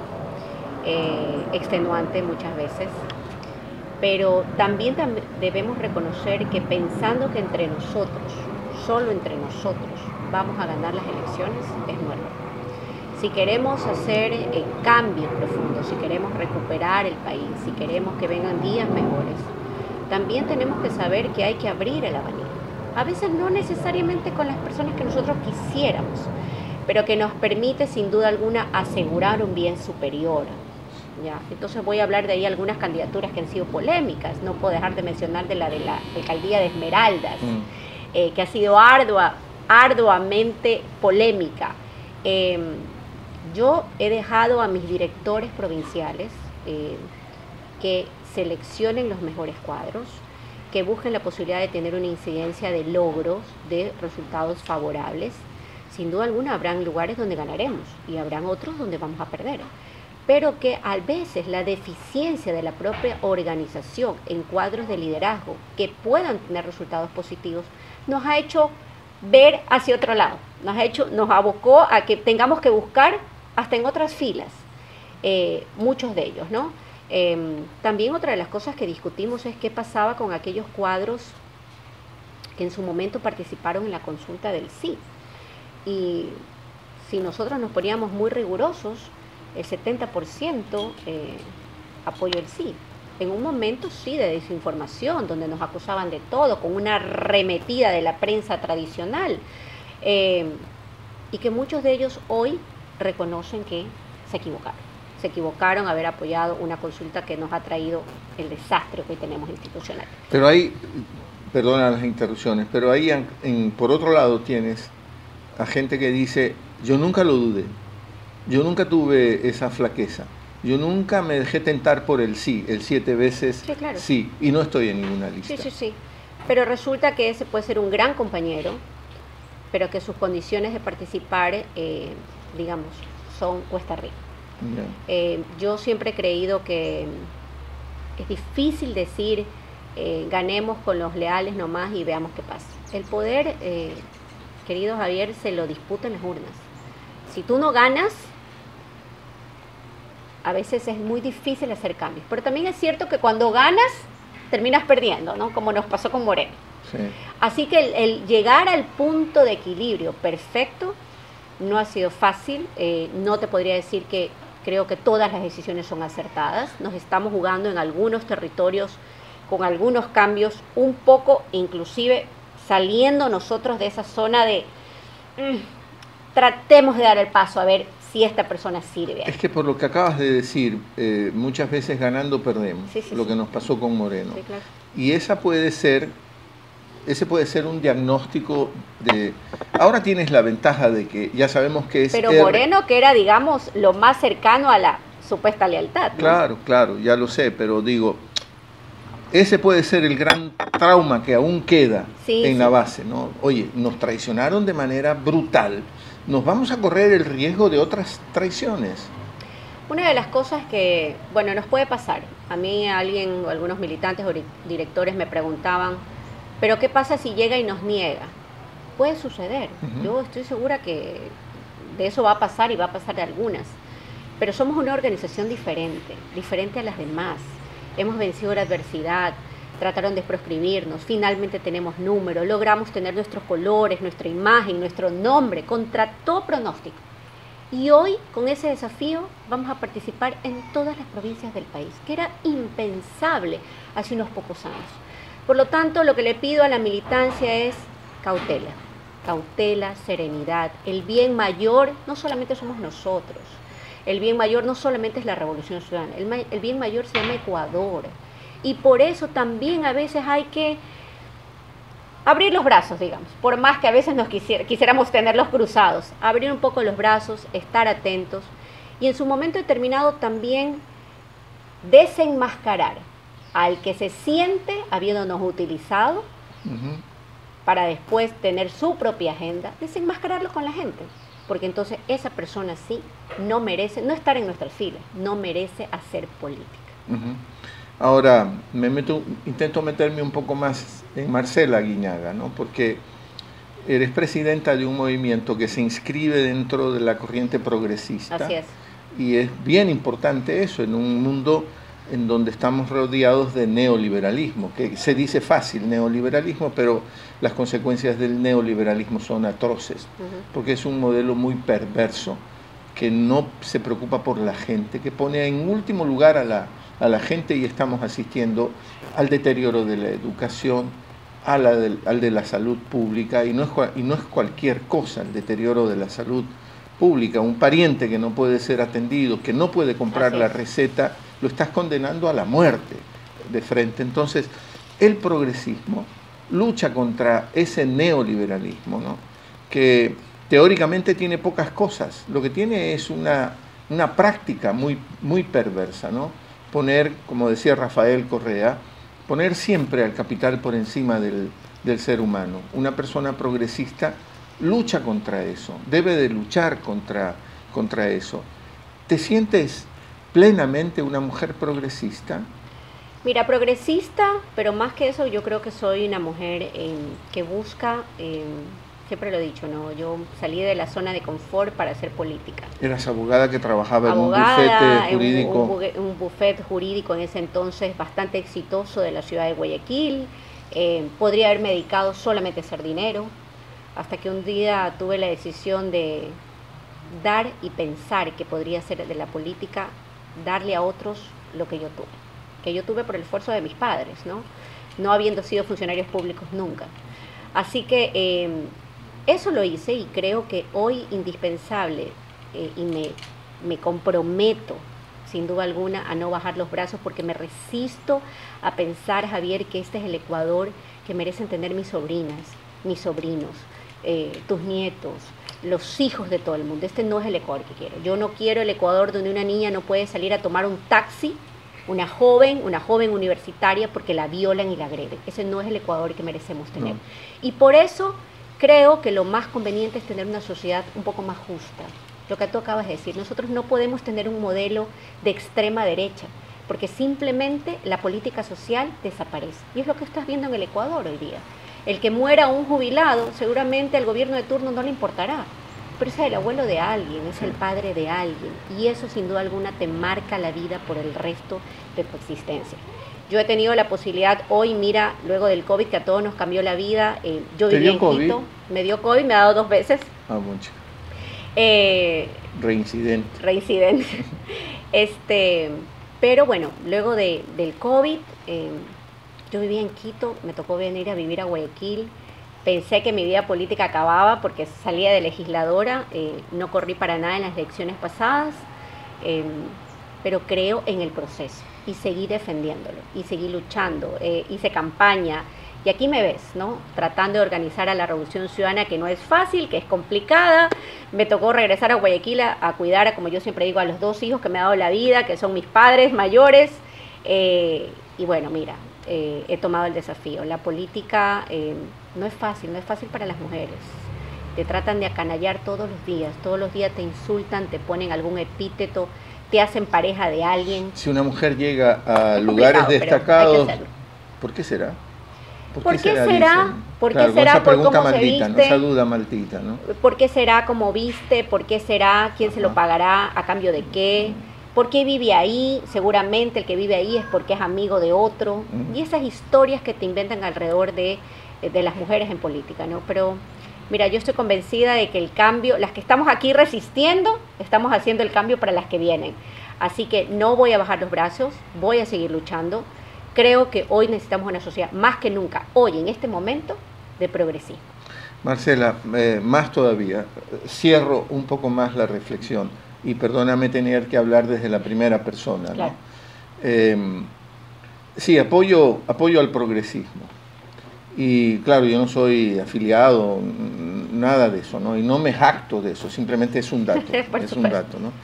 S2: extenuante muchas veces, pero también debemos reconocer que pensando que entre nosotros, solo entre nosotros, vamos a ganar las elecciones, es nuevo. Si queremos hacer cambios profundos, si queremos recuperar el país, si queremos que vengan días mejores, también tenemos que saber que hay que abrir el abanico. A veces no necesariamente con las personas que nosotros quisiéramos, pero que nos permite sin duda alguna asegurar un bien superior. ¿ya? Entonces voy a hablar de ahí algunas candidaturas que han sido polémicas. No puedo dejar de mencionar de la alcaldía de Esmeraldas, que ha sido arduamente polémica. Yo he dejado a mis directores provinciales que seleccionen los mejores cuadros, que busquen la posibilidad de tener una incidencia de logros, de resultados favorables. Sin duda alguna habrán lugares donde ganaremos y habrán otros donde vamos a perder, pero que a veces la deficiencia de la propia organización en cuadros de liderazgo que puedan tener resultados positivos nos ha hecho ver hacia otro lado, nos abocó a que tengamos que buscar hasta en otras filas, muchos de ellos, ¿no? También otra de las cosas que discutimos es qué pasaba con aquellos cuadros que en su momento participaron en la consulta del sí. Y si nosotros nos poníamos muy rigurosos, el 70% apoyó el sí. En un momento sí de desinformación, donde nos acusaban de todo, con una arremetida de la prensa tradicional, y que muchos de ellos hoy reconocen que se equivocaron haber apoyado una consulta que nos ha traído el desastre que hoy tenemos institucional.
S1: Pero ahí, perdona las interrupciones, pero ahí por otro lado tienes a gente que dice, yo nunca lo dudé, yo nunca tuve esa flaqueza, yo nunca me dejé tentar por el sí, el 7 veces
S2: sí, claro.
S1: Sí, y no estoy en ninguna lista.
S2: Sí, pero resulta que ese puede ser un gran compañero, pero que sus condiciones de participar, digamos, son cuesta arriba. Yo siempre he creído que es difícil decir ganemos con los leales nomás y veamos qué pasa. El poder, querido Javier, se lo disputan las urnas. Si tú no ganas, a veces es muy difícil hacer cambios, pero también es cierto que cuando ganas terminas perdiendo, ¿no? Como nos pasó con Moreno. Sí. Así que el llegar al punto de equilibrio perfecto no ha sido fácil. No te podría decir que creo que todas las decisiones son acertadas. Nos estamos jugando en algunos territorios con algunos cambios, un poco inclusive saliendo nosotros de esa zona de tratemos de dar el paso a ver si esta persona sirve.
S1: Es que por lo que acabas de decir, muchas veces ganando perdemos, lo que nos pasó con Moreno.
S2: Sí, claro.
S1: Y ese puede ser un diagnóstico de... Ahora tienes la ventaja de que ya sabemos que es...
S2: Pero Moreno, que era, digamos, lo más cercano a la supuesta lealtad, ¿no?
S1: Claro, ya lo sé, pero digo, ese puede ser el gran trauma que aún queda en la base, ¿no? Oye, nos traicionaron de manera brutal, nos vamos a correr el riesgo de otras traiciones.
S2: Una de las cosas que, bueno, nos puede pasar, a mí algunos militantes o directores me preguntaban, ¿pero qué pasa si llega y nos niega? Puede suceder. Yo estoy segura que de eso va a pasar y va a pasar de algunas. Pero somos una organización diferente a las demás. Hemos vencido la adversidad, trataron de proscribirnos, finalmente tenemos número, logramos tener nuestros colores, nuestra imagen, nuestro nombre, contra todo pronóstico. Y hoy, con ese desafío, vamos a participar en todas las provincias del país, que era impensable hace unos pocos años. Por lo tanto, lo que le pido a la militancia es cautela, serenidad. El bien mayor no solamente somos nosotros, el bien mayor no solamente es la Revolución Ciudadana, el bien mayor se llama Ecuador. Y por eso también a veces hay que abrir los brazos, digamos, por más que a veces nos quisiéramos tenerlos cruzados, abrir un poco los brazos, estar atentos y en su momento determinado también desenmascarar al que se siente habiéndonos utilizado para después tener su propia agenda, desenmascararlo con la gente, porque entonces esa persona sí no merece, no estar en nuestras filas, no merece hacer política.
S1: Ahora, intento meterme un poco más en Marcela Aguiñaga, ¿no? Porque eres presidenta de un movimiento que se inscribe dentro de la corriente progresista.
S2: Así es.
S1: Y es bien importante eso en un mundo en donde estamos rodeados de neoliberalismo, que se dice fácil neoliberalismo, pero las consecuencias del neoliberalismo son atroces, porque es un modelo muy perverso, que no se preocupa por la gente, que pone en último lugar a la gente y estamos asistiendo al deterioro de la educación, al de la salud pública, y no es cualquier cosa el deterioro de la salud pública, un pariente que no puede ser atendido, que no puede comprar la receta, lo estás condenando a la muerte de frente. Entonces, el progresismo lucha contra ese neoliberalismo, ¿no? Que teóricamente tiene pocas cosas, lo que tiene es una práctica muy perversa, ¿no? Poner, como decía Rafael Correa, poner siempre al capital por encima del ser humano. Una persona progresista lucha contra eso, debe de luchar contra eso. ¿Te sientes plenamente una mujer progresista?
S2: Mira, progresista, pero más que eso yo creo que soy una mujer que busca, siempre lo he dicho, ¿no? Yo salí de la zona de confort para hacer política.
S1: Eras abogada que trabajaba en un bufete jurídico.
S2: Un bufete jurídico en ese entonces bastante exitoso de la ciudad de Guayaquil. Podría haberme dedicado solamente a hacer dinero, hasta que un día tuve la decisión de dar y pensar que podría ser de la política, darle a otros lo que yo tuve por el esfuerzo de mis padres, no habiendo sido funcionarios públicos nunca. Así que eso lo hice y creo que hoy indispensable y me comprometo sin duda alguna a no bajar los brazos, porque me resisto a pensar, Javier, que este es el Ecuador que merecen tener mis sobrinas, mis sobrinos, tus nietos, los hijos de todo el mundo. Este no es el Ecuador que quiero. Yo no quiero el Ecuador donde una niña no puede salir a tomar un taxi, una joven universitaria, porque la violan y la agreden. Ese no es el Ecuador que merecemos tener. No. Y por eso creo que lo más conveniente es tener una sociedad un poco más justa. Lo que tú acabas de decir, nosotros no podemos tener un modelo de extrema derecha, porque simplemente la política social desaparece. Y es lo que estás viendo en el Ecuador hoy día. El que muera un jubilado, seguramente al gobierno de turno no le importará, pero es el abuelo de alguien, es el padre de alguien, y eso sin duda alguna te marca la vida por el resto de tu existencia. Yo he tenido la posibilidad hoy, mira, luego del COVID, que a todos nos cambió la vida, yo viví en Quito, me dio COVID, me ha dado 2 veces.
S1: Ah, mucho.
S2: Reincidente. Pero bueno, luego del COVID, yo vivía en Quito, me tocó venir a vivir a Guayaquil. Pensé que mi vida política acababa porque salía de legisladora, no corrí para nada en las elecciones pasadas, pero creo en el proceso y seguí defendiéndolo y seguí luchando, hice campaña. Y aquí me ves, ¿no? Tratando de organizar a la Revolución Ciudadana, que no es fácil, que es complicada. Me tocó regresar a Guayaquil a cuidar, como yo siempre digo, a los 2 hijos que me ha dado la vida, que son mis padres mayores. Y bueno, mira, he tomado el desafío. La política no es fácil para las mujeres. Te tratan de acanallar todos los días te insultan, te ponen algún epíteto, te hacen pareja de alguien.
S1: Si una mujer llega a lugares destacados, ¿por qué será?
S2: ¿Por qué será? ¿Por qué será?
S1: Esa pregunta
S2: por cómo
S1: maldita,
S2: se viste,
S1: esa duda maldita, ¿no?
S2: ¿Por qué será como viste? ¿Por qué será? ¿Quién se lo pagará? ¿A cambio de qué? ¿Por qué vive ahí? Seguramente el que vive ahí es porque es amigo de otro. Y esas historias que te inventan alrededor de las mujeres en política, ¿no? Pero mira, yo estoy convencida de que el cambio, las que estamos aquí resistiendo, estamos haciendo el cambio para las que vienen. Así que no voy a bajar los brazos, voy a seguir luchando. Creo que hoy necesitamos una sociedad, más que nunca, hoy, en este momento, de progresismo.
S1: Marcela, más todavía, cierro un poco más la reflexión, y perdóname tener que hablar desde la primera persona,
S2: claro,
S1: ¿no? Sí, apoyo al progresismo. Y claro, yo no soy afiliado, nada de eso, ¿no? Y no me jacto de eso, simplemente es un dato, es un dato, ¿no?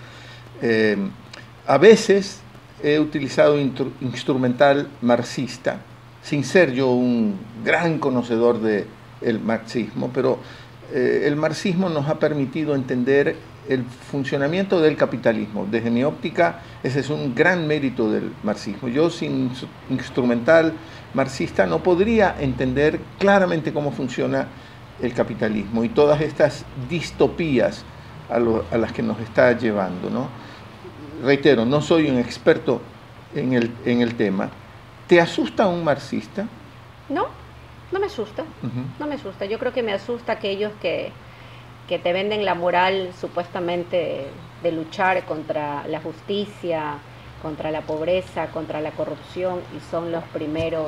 S1: A veces he utilizado instrumental marxista, sin ser yo un gran conocedor del marxismo, pero el marxismo nos ha permitido entender el funcionamiento del capitalismo. Desde mi óptica, ese es un gran mérito del marxismo. Yo sin instrumental marxista no podría entender claramente cómo funciona el capitalismo y todas estas distopías a las que nos está llevando, ¿no? Reitero, no soy un experto en el tema. ¿Te asusta un marxista?
S2: No, no me asusta. No me asusta. Yo creo que me asusta aquellos que te venden la moral supuestamente de luchar contra la justicia, contra la pobreza, contra la corrupción, y son los primeros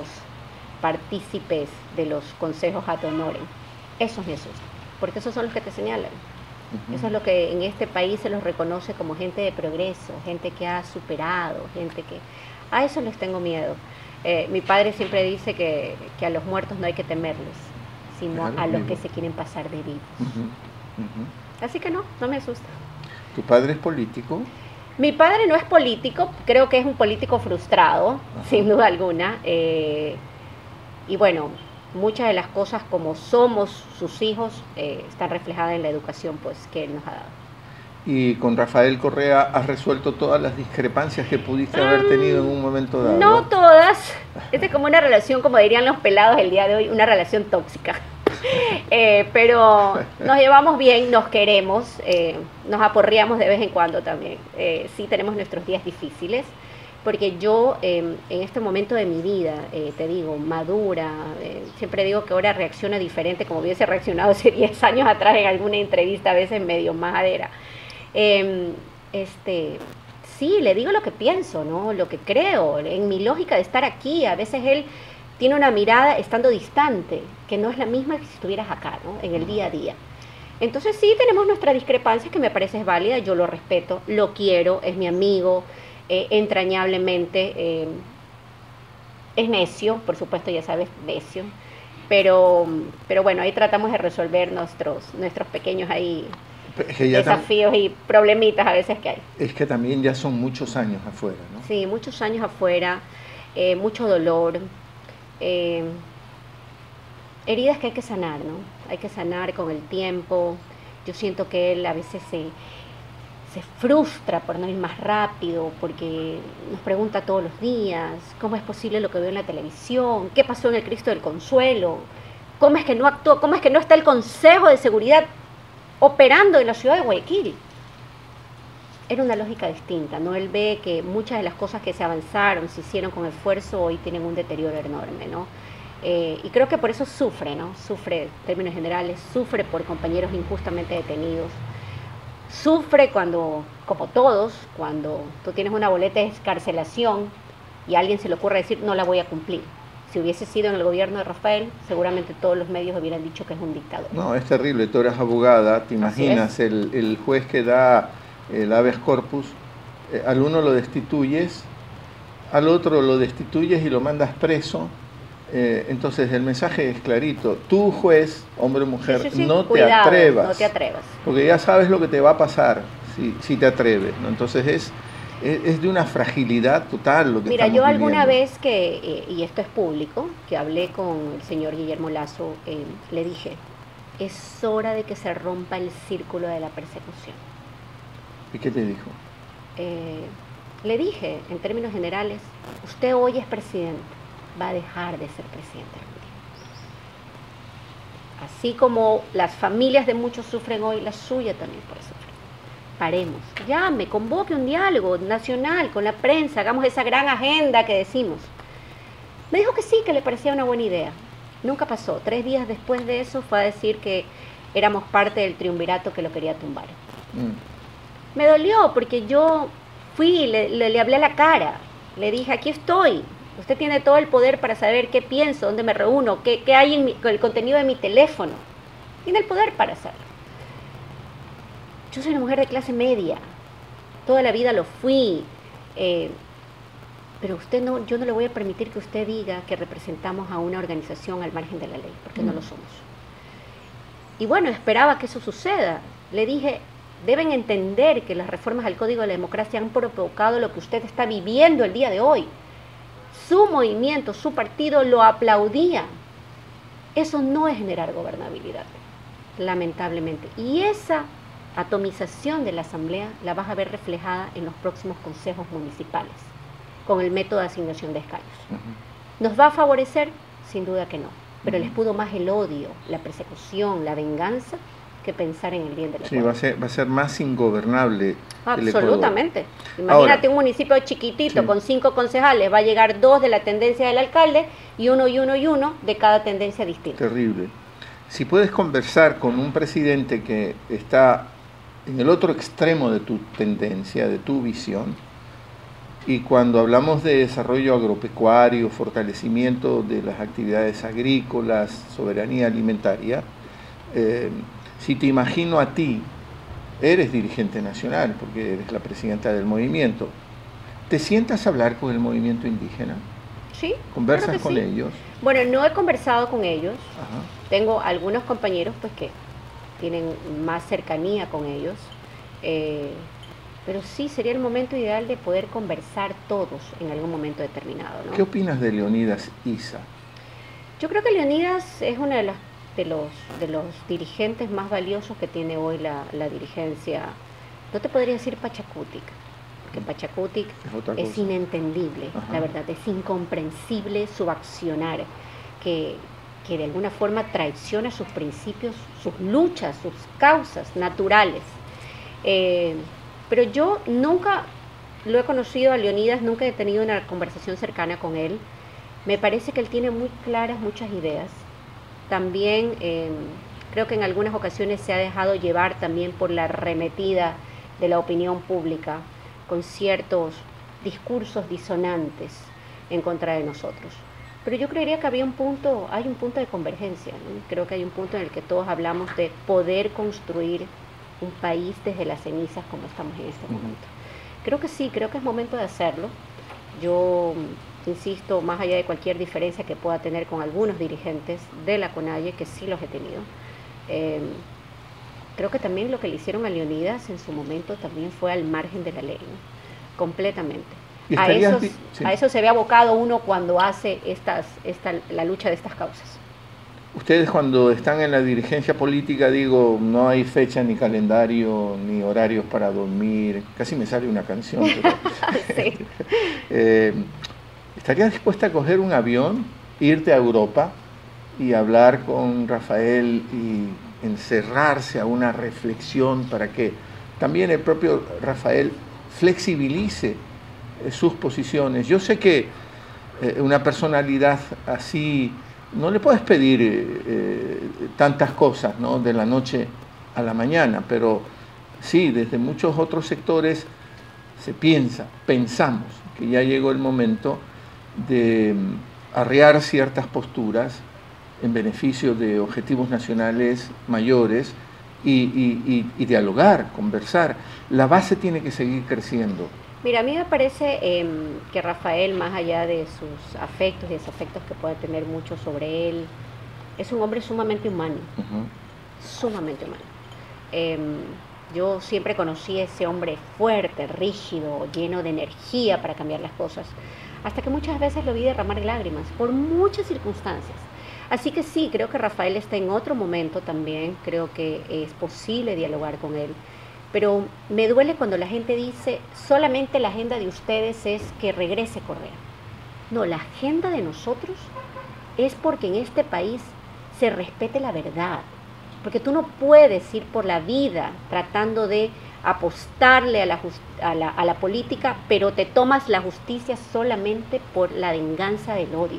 S2: partícipes de los consejos ad honorem. Esos me asustan, porque esos son los que te señalan. Eso es lo que en este país se los reconoce como gente de progreso, gente que ha superado, gente que... A eso les tengo miedo. Mi padre siempre dice que a los muertos no hay que temerles, sino
S1: Claro,
S2: a los
S1: vivo.
S2: que se quieren pasar de vivos. Así que no me asusta.
S1: ¿Tu padre es político?
S2: Mi padre no es político, creo que es un político frustrado,
S1: Ajá.
S2: sin duda alguna. Y bueno, muchas de las cosas como somos sus hijos están reflejadas en la educación pues, que él nos ha dado.
S1: ¿Y con Rafael Correa has resuelto todas las discrepancias que pudiste haber tenido en un momento dado?
S2: No todas. Esta es como una relación, como dirían los pelados el día de hoy, una relación tóxica. Pero nos llevamos bien, nos queremos, nos aporreamos de vez en cuando también. Sí tenemos nuestros días difíciles, porque yo en este momento de mi vida, te digo, madura, siempre digo que ahora reacciona diferente como hubiese reaccionado hace 10 años atrás en alguna entrevista, a veces medio majadera. Sí, le digo lo que pienso, ¿no? Lo que creo, en mi lógica de estar aquí. A veces él tiene una mirada estando distante, que no es la misma que si estuvieras acá, ¿no? En el día a día. Entonces sí tenemos nuestras discrepancias, que me parece es válida, yo lo respeto, lo quiero, es mi amigo, entrañablemente, es necio, por supuesto, ya sabes, necio, pero bueno, ahí tratamos de resolver nuestros pequeños ahí
S1: Es que
S2: desafíos y problemitas a veces que hay.
S1: es que también ya son muchos años afuera, ¿no?
S2: Sí, muchos años afuera, mucho dolor, heridas que hay que sanar, ¿no? Hay que sanar con el tiempo. Yo siento que él a veces se frustra por no ir más rápido, porque nos pregunta todos los días, ¿cómo es posible lo que veo en la televisión? ¿Qué pasó en el Cristo del Consuelo? ¿Cómo es que no actuó? ¿Cómo es que no está el Consejo de Seguridad operando en la ciudad de Guayaquil? Era una lógica distinta, ¿no? Él ve que muchas de las cosas que se avanzaron, se hicieron con esfuerzo, hoy tienen un deterioro enorme, ¿no? Y creo que por eso sufre, ¿no? Sufre, en términos generales, sufre por compañeros injustamente detenidos. Sufre cuando, como todos, cuando tú tienes una boleta de excarcelación y a alguien se le ocurre decir, no la voy a cumplir. Si hubiese sido en el gobierno de Rafael, seguramente todos los medios hubieran dicho que es un dictador.
S1: No, es terrible. Tú eras abogada, te imaginas, el juez que da el habeas corpus, al uno lo destituyes, al otro lo destituyes y lo mandas preso. Entonces el mensaje es clarito: tú, juez, hombre o mujer,
S2: Sí, sí, sí.
S1: no
S2: Cuidado,
S1: te atrevas,
S2: no te atrevas,
S1: porque ya sabes lo que te va a pasar si te atreves, ¿no? Entonces es de una fragilidad total lo que
S2: Mira,
S1: estamos
S2: yo alguna
S1: viviendo.
S2: vez que, y esto es público, que hablé con el señor Guillermo Lazo, le dije, es hora de que se rompa el círculo de la persecución.
S1: ¿Y qué te dijo?
S2: Le dije, en términos generales, usted hoy es presidente, va a dejar de ser presidente algún día. Así como las familias de muchos sufren hoy, la suya también puede sufrir. Paremos, llame, convoque un diálogo nacional con la prensa, hagamos esa gran agenda que decimos. Me dijo que sí, que le parecía una buena idea. Nunca pasó. 3 días después de eso fue a decir que éramos parte del triunvirato que lo quería tumbar. Me dolió porque yo fui y le hablé a la cara. Le dije, aquí estoy. Usted tiene todo el poder para saber qué pienso, dónde me reúno, qué hay en el contenido de mi teléfono. Tiene el poder para hacerlo. Yo soy una mujer de clase media. Toda la vida lo fui. Pero usted no, yo no le voy a permitir que usted diga que representamos a una organización al margen de la ley, porque no lo somos. Y bueno, esperaba que eso suceda. Le dije, deben entender que las reformas al Código de la Democracia han provocado lo que usted está viviendo el día de hoy. Su movimiento, su partido lo aplaudía. Eso no es generar gobernabilidad, lamentablemente. Y esa atomización de la Asamblea la vas a ver reflejada en los próximos consejos municipales, con el método de asignación de escaños. ¿Nos va a favorecer? Sin duda que no. Pero les pudo más el odio, la persecución, la venganza, que pensar en el bien del Ecuador.
S1: Sí, va a ser más ingobernable.
S2: Absolutamente. Imagínate. Ahora, un municipio chiquitito, sí, con 5 concejales, va a llegar 2 de la tendencia del alcalde y uno de cada tendencia distinta.
S1: Terrible. Si puedes conversar con un presidente que está en el otro extremo de tu tendencia, de tu visión, y cuando hablamos de desarrollo agropecuario, fortalecimiento de las actividades agrícolas, soberanía alimentaria, si te imagino a ti eres dirigente nacional, porque eres la presidenta del movimiento. ¿Te sientas a hablar con el movimiento indígena?
S2: Sí.
S1: ¿Conversas
S2: claro que
S1: con
S2: sí.
S1: ellos?
S2: Bueno, no he conversado con ellos.
S1: Ajá.
S2: Tengo algunos compañeros pues que tienen más cercanía con ellos. Pero sí, sería el momento ideal de poder conversar todos en algún momento determinado, ¿no?
S1: ¿Qué opinas de Leonidas Issa?
S2: Yo creo que Leonidas es uno de los dirigentes más valiosos que tiene hoy la dirigencia. No te podría decir Pachacutic, porque Pachacutic es inentendible,
S1: Ajá.
S2: la verdad, es incomprensible su accionar, que de alguna forma traiciona sus principios, sus luchas, sus causas naturales. Pero yo nunca lo he conocido a Leonidas, nunca he tenido una conversación cercana con él. Me parece que él tiene muy claras muchas ideas. También creo que en algunas ocasiones se ha dejado llevar también por la arremetida de la opinión pública con ciertos discursos disonantes en contra de nosotros. Pero yo creería que hay un punto de convergencia, ¿no? Creo que hay un punto en el que todos hablamos de poder construir un país desde las cenizas como estamos en este momento. Creo que sí, creo que es momento de hacerlo. Yo insisto, más allá de cualquier diferencia que pueda tener con algunos dirigentes de la CONAIE, que sí los he tenido, creo que también lo que le hicieron a Leonidas en su momento también fue al margen de la ley, ¿no? Completamente. A eso se ve abocado uno cuando hace la lucha de estas causas.
S1: Ustedes cuando están en la dirigencia política, digo, no hay fecha ni calendario ni horarios para dormir, casi me sale una canción, pero
S2: sí.
S1: ¿Estarías dispuesta a coger un avión, irte a Europa y hablar con Rafael y encerrarse a una reflexión para que también el propio Rafael flexibilice sus posiciones? Yo sé que una personalidad así no le puedes pedir tantas cosas, ¿no?, de la noche a la mañana, pero sí, desde muchos otros sectores pensamos que ya llegó el momento de arrear ciertas posturas en beneficio de objetivos nacionales mayores y dialogar, conversar. La base tiene que seguir creciendo.
S2: Mira, a mí me parece que Rafael, más allá de sus afectos y desafectos que puede tener mucho sobre él, es un hombre sumamente humano, sumamente humano. Yo siempre conocí a ese hombre fuerte, rígido, lleno de energía para cambiar las cosas, hasta que muchas veces lo vi derramar lágrimas por muchas circunstancias. Así que sí, creo que Rafael está en otro momento también, creo que es posible dialogar con él. Pero me duele cuando la gente dice, solamente la agenda de ustedes es que regrese Correa. No, la agenda de nosotros es porque en este país se respete la verdad. Porque tú no puedes ir por la vida tratando de apostarle a la política, pero te tomas la justicia solamente por la venganza del odio.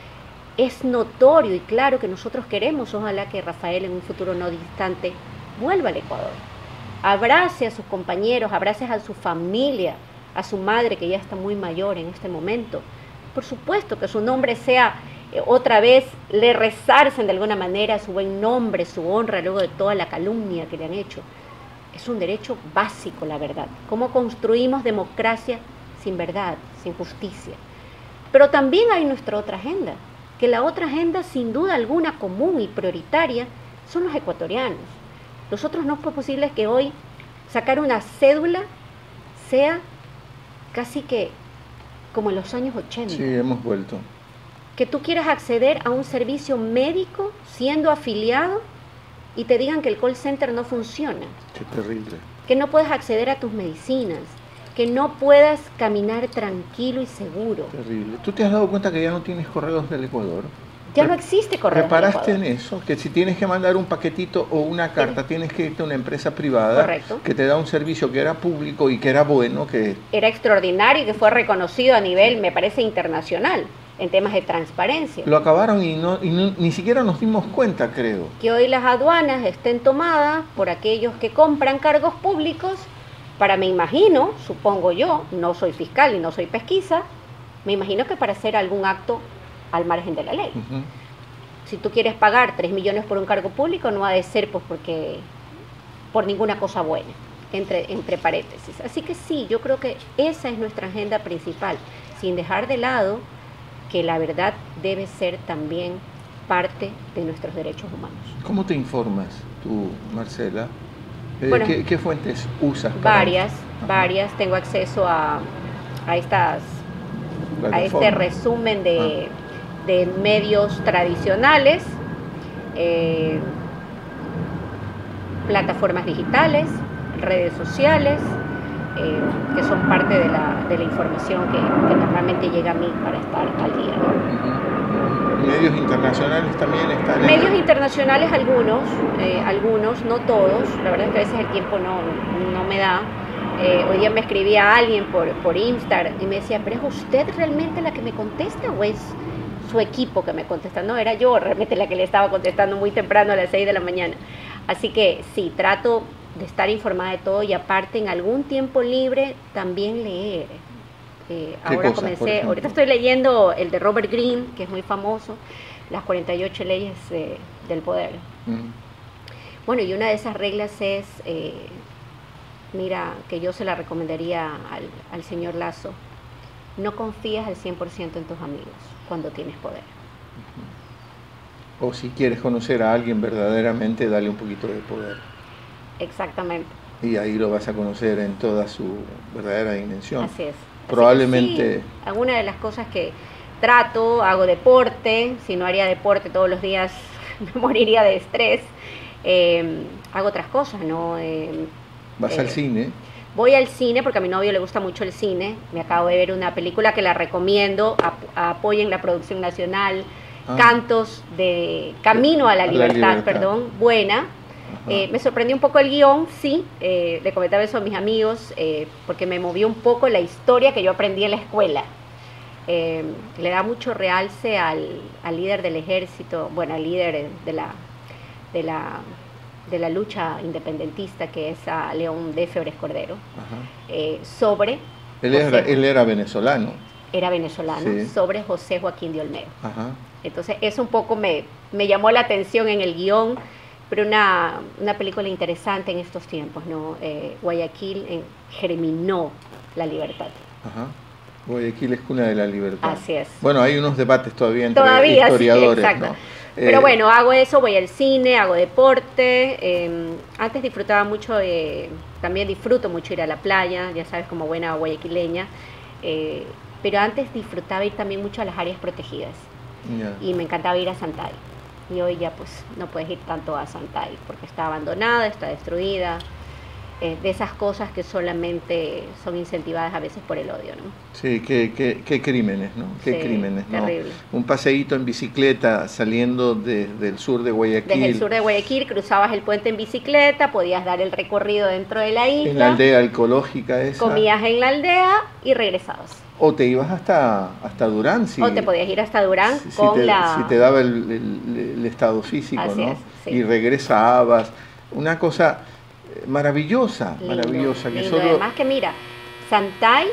S2: Es notorio y claro que nosotros queremos, ojalá que Rafael en un futuro no distante vuelva al Ecuador. Abrace a sus compañeros, abrace a su familia, a su madre que ya está muy mayor en este momento. Por supuesto que su nombre sea otra vez, le resarcen de alguna manera su buen nombre, su honra, luego de toda la calumnia que le han hecho. Es un derecho básico, la verdad. ¿Cómo construimos democracia sin verdad, sin justicia? Pero también hay nuestra otra agenda, que la otra agenda sin duda alguna común y prioritaria son los ecuatorianos. Nosotros no fue posible que hoy sacar una cédula sea casi que como en los años 80.
S1: Sí, hemos vuelto.
S2: Que tú quieras acceder a un servicio médico siendo afiliado y te digan que el call center no funciona.
S1: Qué terrible.
S2: Que no puedes acceder a tus medicinas, que no puedas caminar tranquilo y seguro.
S1: Terrible. ¿Tú te has dado cuenta que ya no tienes correos del Ecuador?
S2: Ya no existe correo.
S1: ¿Reparaste en eso? Que si tienes que mandar un paquetito o una carta, tienes que irte a una empresa privada.
S2: Correcto.
S1: Que te da un servicio que era público y que era bueno. Que
S2: era extraordinario y que fue reconocido a nivel, me parece, internacional, en temas de transparencia.
S1: Lo acabaron y ni siquiera nos dimos cuenta, creo.
S2: Que hoy las aduanas estén tomadas por aquellos que compran cargos públicos para, me imagino, supongo yo, no soy fiscal y no soy pesquisa, me imagino que para hacer algún acto al margen de la ley. Si tú quieres pagar 3 millones por un cargo público, no ha de ser pues porque por ninguna cosa buena, entre paréntesis. Así que sí, yo creo que esa es nuestra agenda principal, sin dejar de lado que la verdad debe ser también parte de nuestros derechos humanos.
S1: ¿Cómo te informas tú, Marcela?
S2: Bueno,
S1: ¿Qué fuentes usas?
S2: Varias. Tengo acceso a este resumen de medios tradicionales, plataformas digitales, redes sociales, que son parte de la información que normalmente llega a mí para estar al día, ¿no?
S1: ¿Medios internacionales también están?
S2: Medios internacionales algunos, no todos. La verdad es que a veces el tiempo no me da. Hoy día me escribía alguien por Instagram y me decía, ¿pero es usted realmente la que me contesta o es su equipo que me contesta? No, era yo realmente la que le estaba contestando muy temprano a las 6 de la mañana. Así que sí, trato de estar informada de todo y aparte en algún tiempo libre también leer. Ahora comencé, ahorita estoy leyendo el de Robert Greene, que es muy famoso, las 48 leyes del poder. Bueno, y una de esas reglas es, mira, que yo se la recomendaría al señor Lazo, no confías al 100% en tus amigos cuando tienes poder.
S1: O si quieres conocer a alguien verdaderamente, dale un poquito de poder.
S2: Exactamente.
S1: Y ahí lo vas a conocer en toda su verdadera dimensión.
S2: Así es.
S1: Probablemente.
S2: Sí, alguna de las cosas que trato, hago deporte, si no haría deporte todos los días me moriría de estrés. Hago otras cosas, ¿no?
S1: ¿Vas al cine?
S2: Voy al cine porque a mi novio le gusta mucho el cine. Me acabo de ver una película que la recomiendo, apoyen la producción nacional, Cantos de Camino a la Libertad, perdón, buena. Me sorprendió un poco el guión, sí, le comentaba eso a mis amigos, porque me movió un poco la historia que yo aprendí en la escuela. Le da mucho realce al líder del ejército, bueno, al líder de la lucha independentista, que es a León de Febres Cordero, sobre...
S1: Él era venezolano.
S2: Era venezolano, sí. Sobre José Joaquín de Olmedo. Entonces, eso un poco me llamó la atención en el guión, pero una película interesante en estos tiempos, ¿no? Guayaquil germinó la libertad.
S1: Guayaquil es cuna de la libertad.
S2: Así es.
S1: Bueno, hay unos debates todavía entre historiadores.
S2: Sí, exacto.
S1: ¿No?
S2: Pero bueno, hago eso, voy al cine, hago deporte. Antes disfrutaba mucho, también disfruto mucho ir a la playa, ya sabes, como buena guayaquileña. Pero antes disfrutaba ir también mucho a las áreas protegidas. Y me encantaba ir a Santay. Y hoy ya pues no puedes ir tanto a Santay porque está abandonada, está destruida, de esas cosas que solamente son incentivadas a veces por el odio, ¿no?
S1: Sí, qué crímenes, ¿no? Qué crímenes, ¿no?
S2: Terrible.
S1: Un paseíto en bicicleta saliendo desde el sur de Guayaquil.
S2: Desde el sur de Guayaquil cruzabas el puente en bicicleta, podías dar el recorrido dentro de la isla.
S1: En la aldea ecológica esa.
S2: Comías en la aldea y regresabas.
S1: O te ibas hasta Durán.
S2: O te podías ir hasta Durán
S1: si te daba el estado físico, así ¿no? Y regresabas. Una cosa maravillosa, maravillosa.
S2: Lindo.
S1: Que solo...
S2: Además que mira, Santay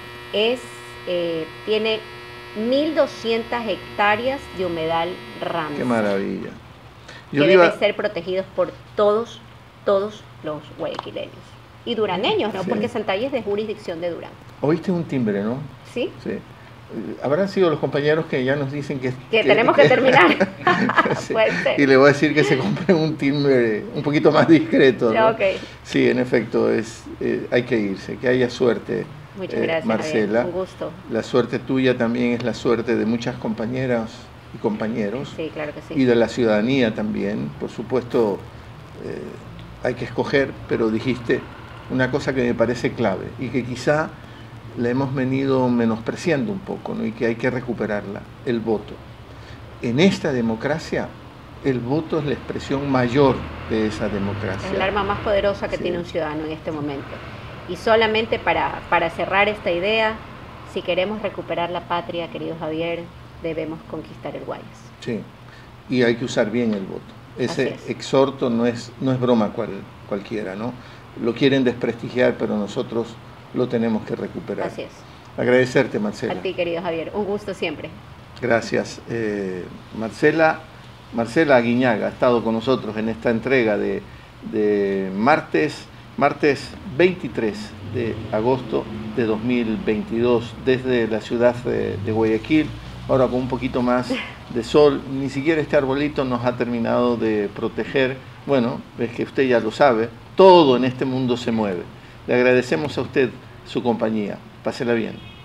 S2: tiene 1.200 hectáreas de humedal Ramsar.
S1: Qué maravilla.
S2: Que deben ser protegidos por todos los guayaquileños. Y duraneños, ¿no? Sí. Porque Santay es de jurisdicción de Durán.
S1: Oíste un timbre, ¿no?
S2: Sí.
S1: Sí. Habrán sido los compañeros que ya nos dicen que
S2: tenemos que terminar.
S1: Sí. Puede ser. Y le voy a decir que se compre un timbre un poquito más discreto, ¿no?
S2: Okay.
S1: Sí, en efecto, hay que irse. Que haya suerte.
S2: Muchas gracias,
S1: Marcela.
S2: Un gusto.
S1: La suerte tuya también es la suerte de muchas compañeras y compañeros.
S2: Sí, claro que sí.
S1: Y de la ciudadanía también. Por supuesto, hay que escoger, pero dijiste una cosa que me parece clave y que quizá la hemos venido menospreciando un poco, ¿no? Y que hay que recuperarla, el voto. En esta democracia, el voto es la expresión mayor de esa democracia.
S2: Es el arma más poderosa que tiene un ciudadano en este momento. Y solamente para cerrar esta idea, si queremos recuperar la patria, querido Javier, debemos conquistar el Guayas.
S1: Sí, y hay que usar bien el voto. Ese exhorto no es broma cualquiera, ¿no? Lo quieren desprestigiar, pero nosotros lo tenemos que recuperar.
S2: Así es.
S1: Agradecerte, Marcela.
S2: A ti, querido Javier. Un gusto siempre.
S1: Gracias. Marcela Aguiñaga ha estado con nosotros en esta entrega de de martes 23 de agosto de 2022 desde la ciudad de Guayaquil, ahora con un poquito más de sol. Ni siquiera este arbolito nos ha terminado de proteger. Bueno, es que usted ya lo sabe, todo en este mundo se mueve. Le agradecemos a usted su compañía. Pásela bien.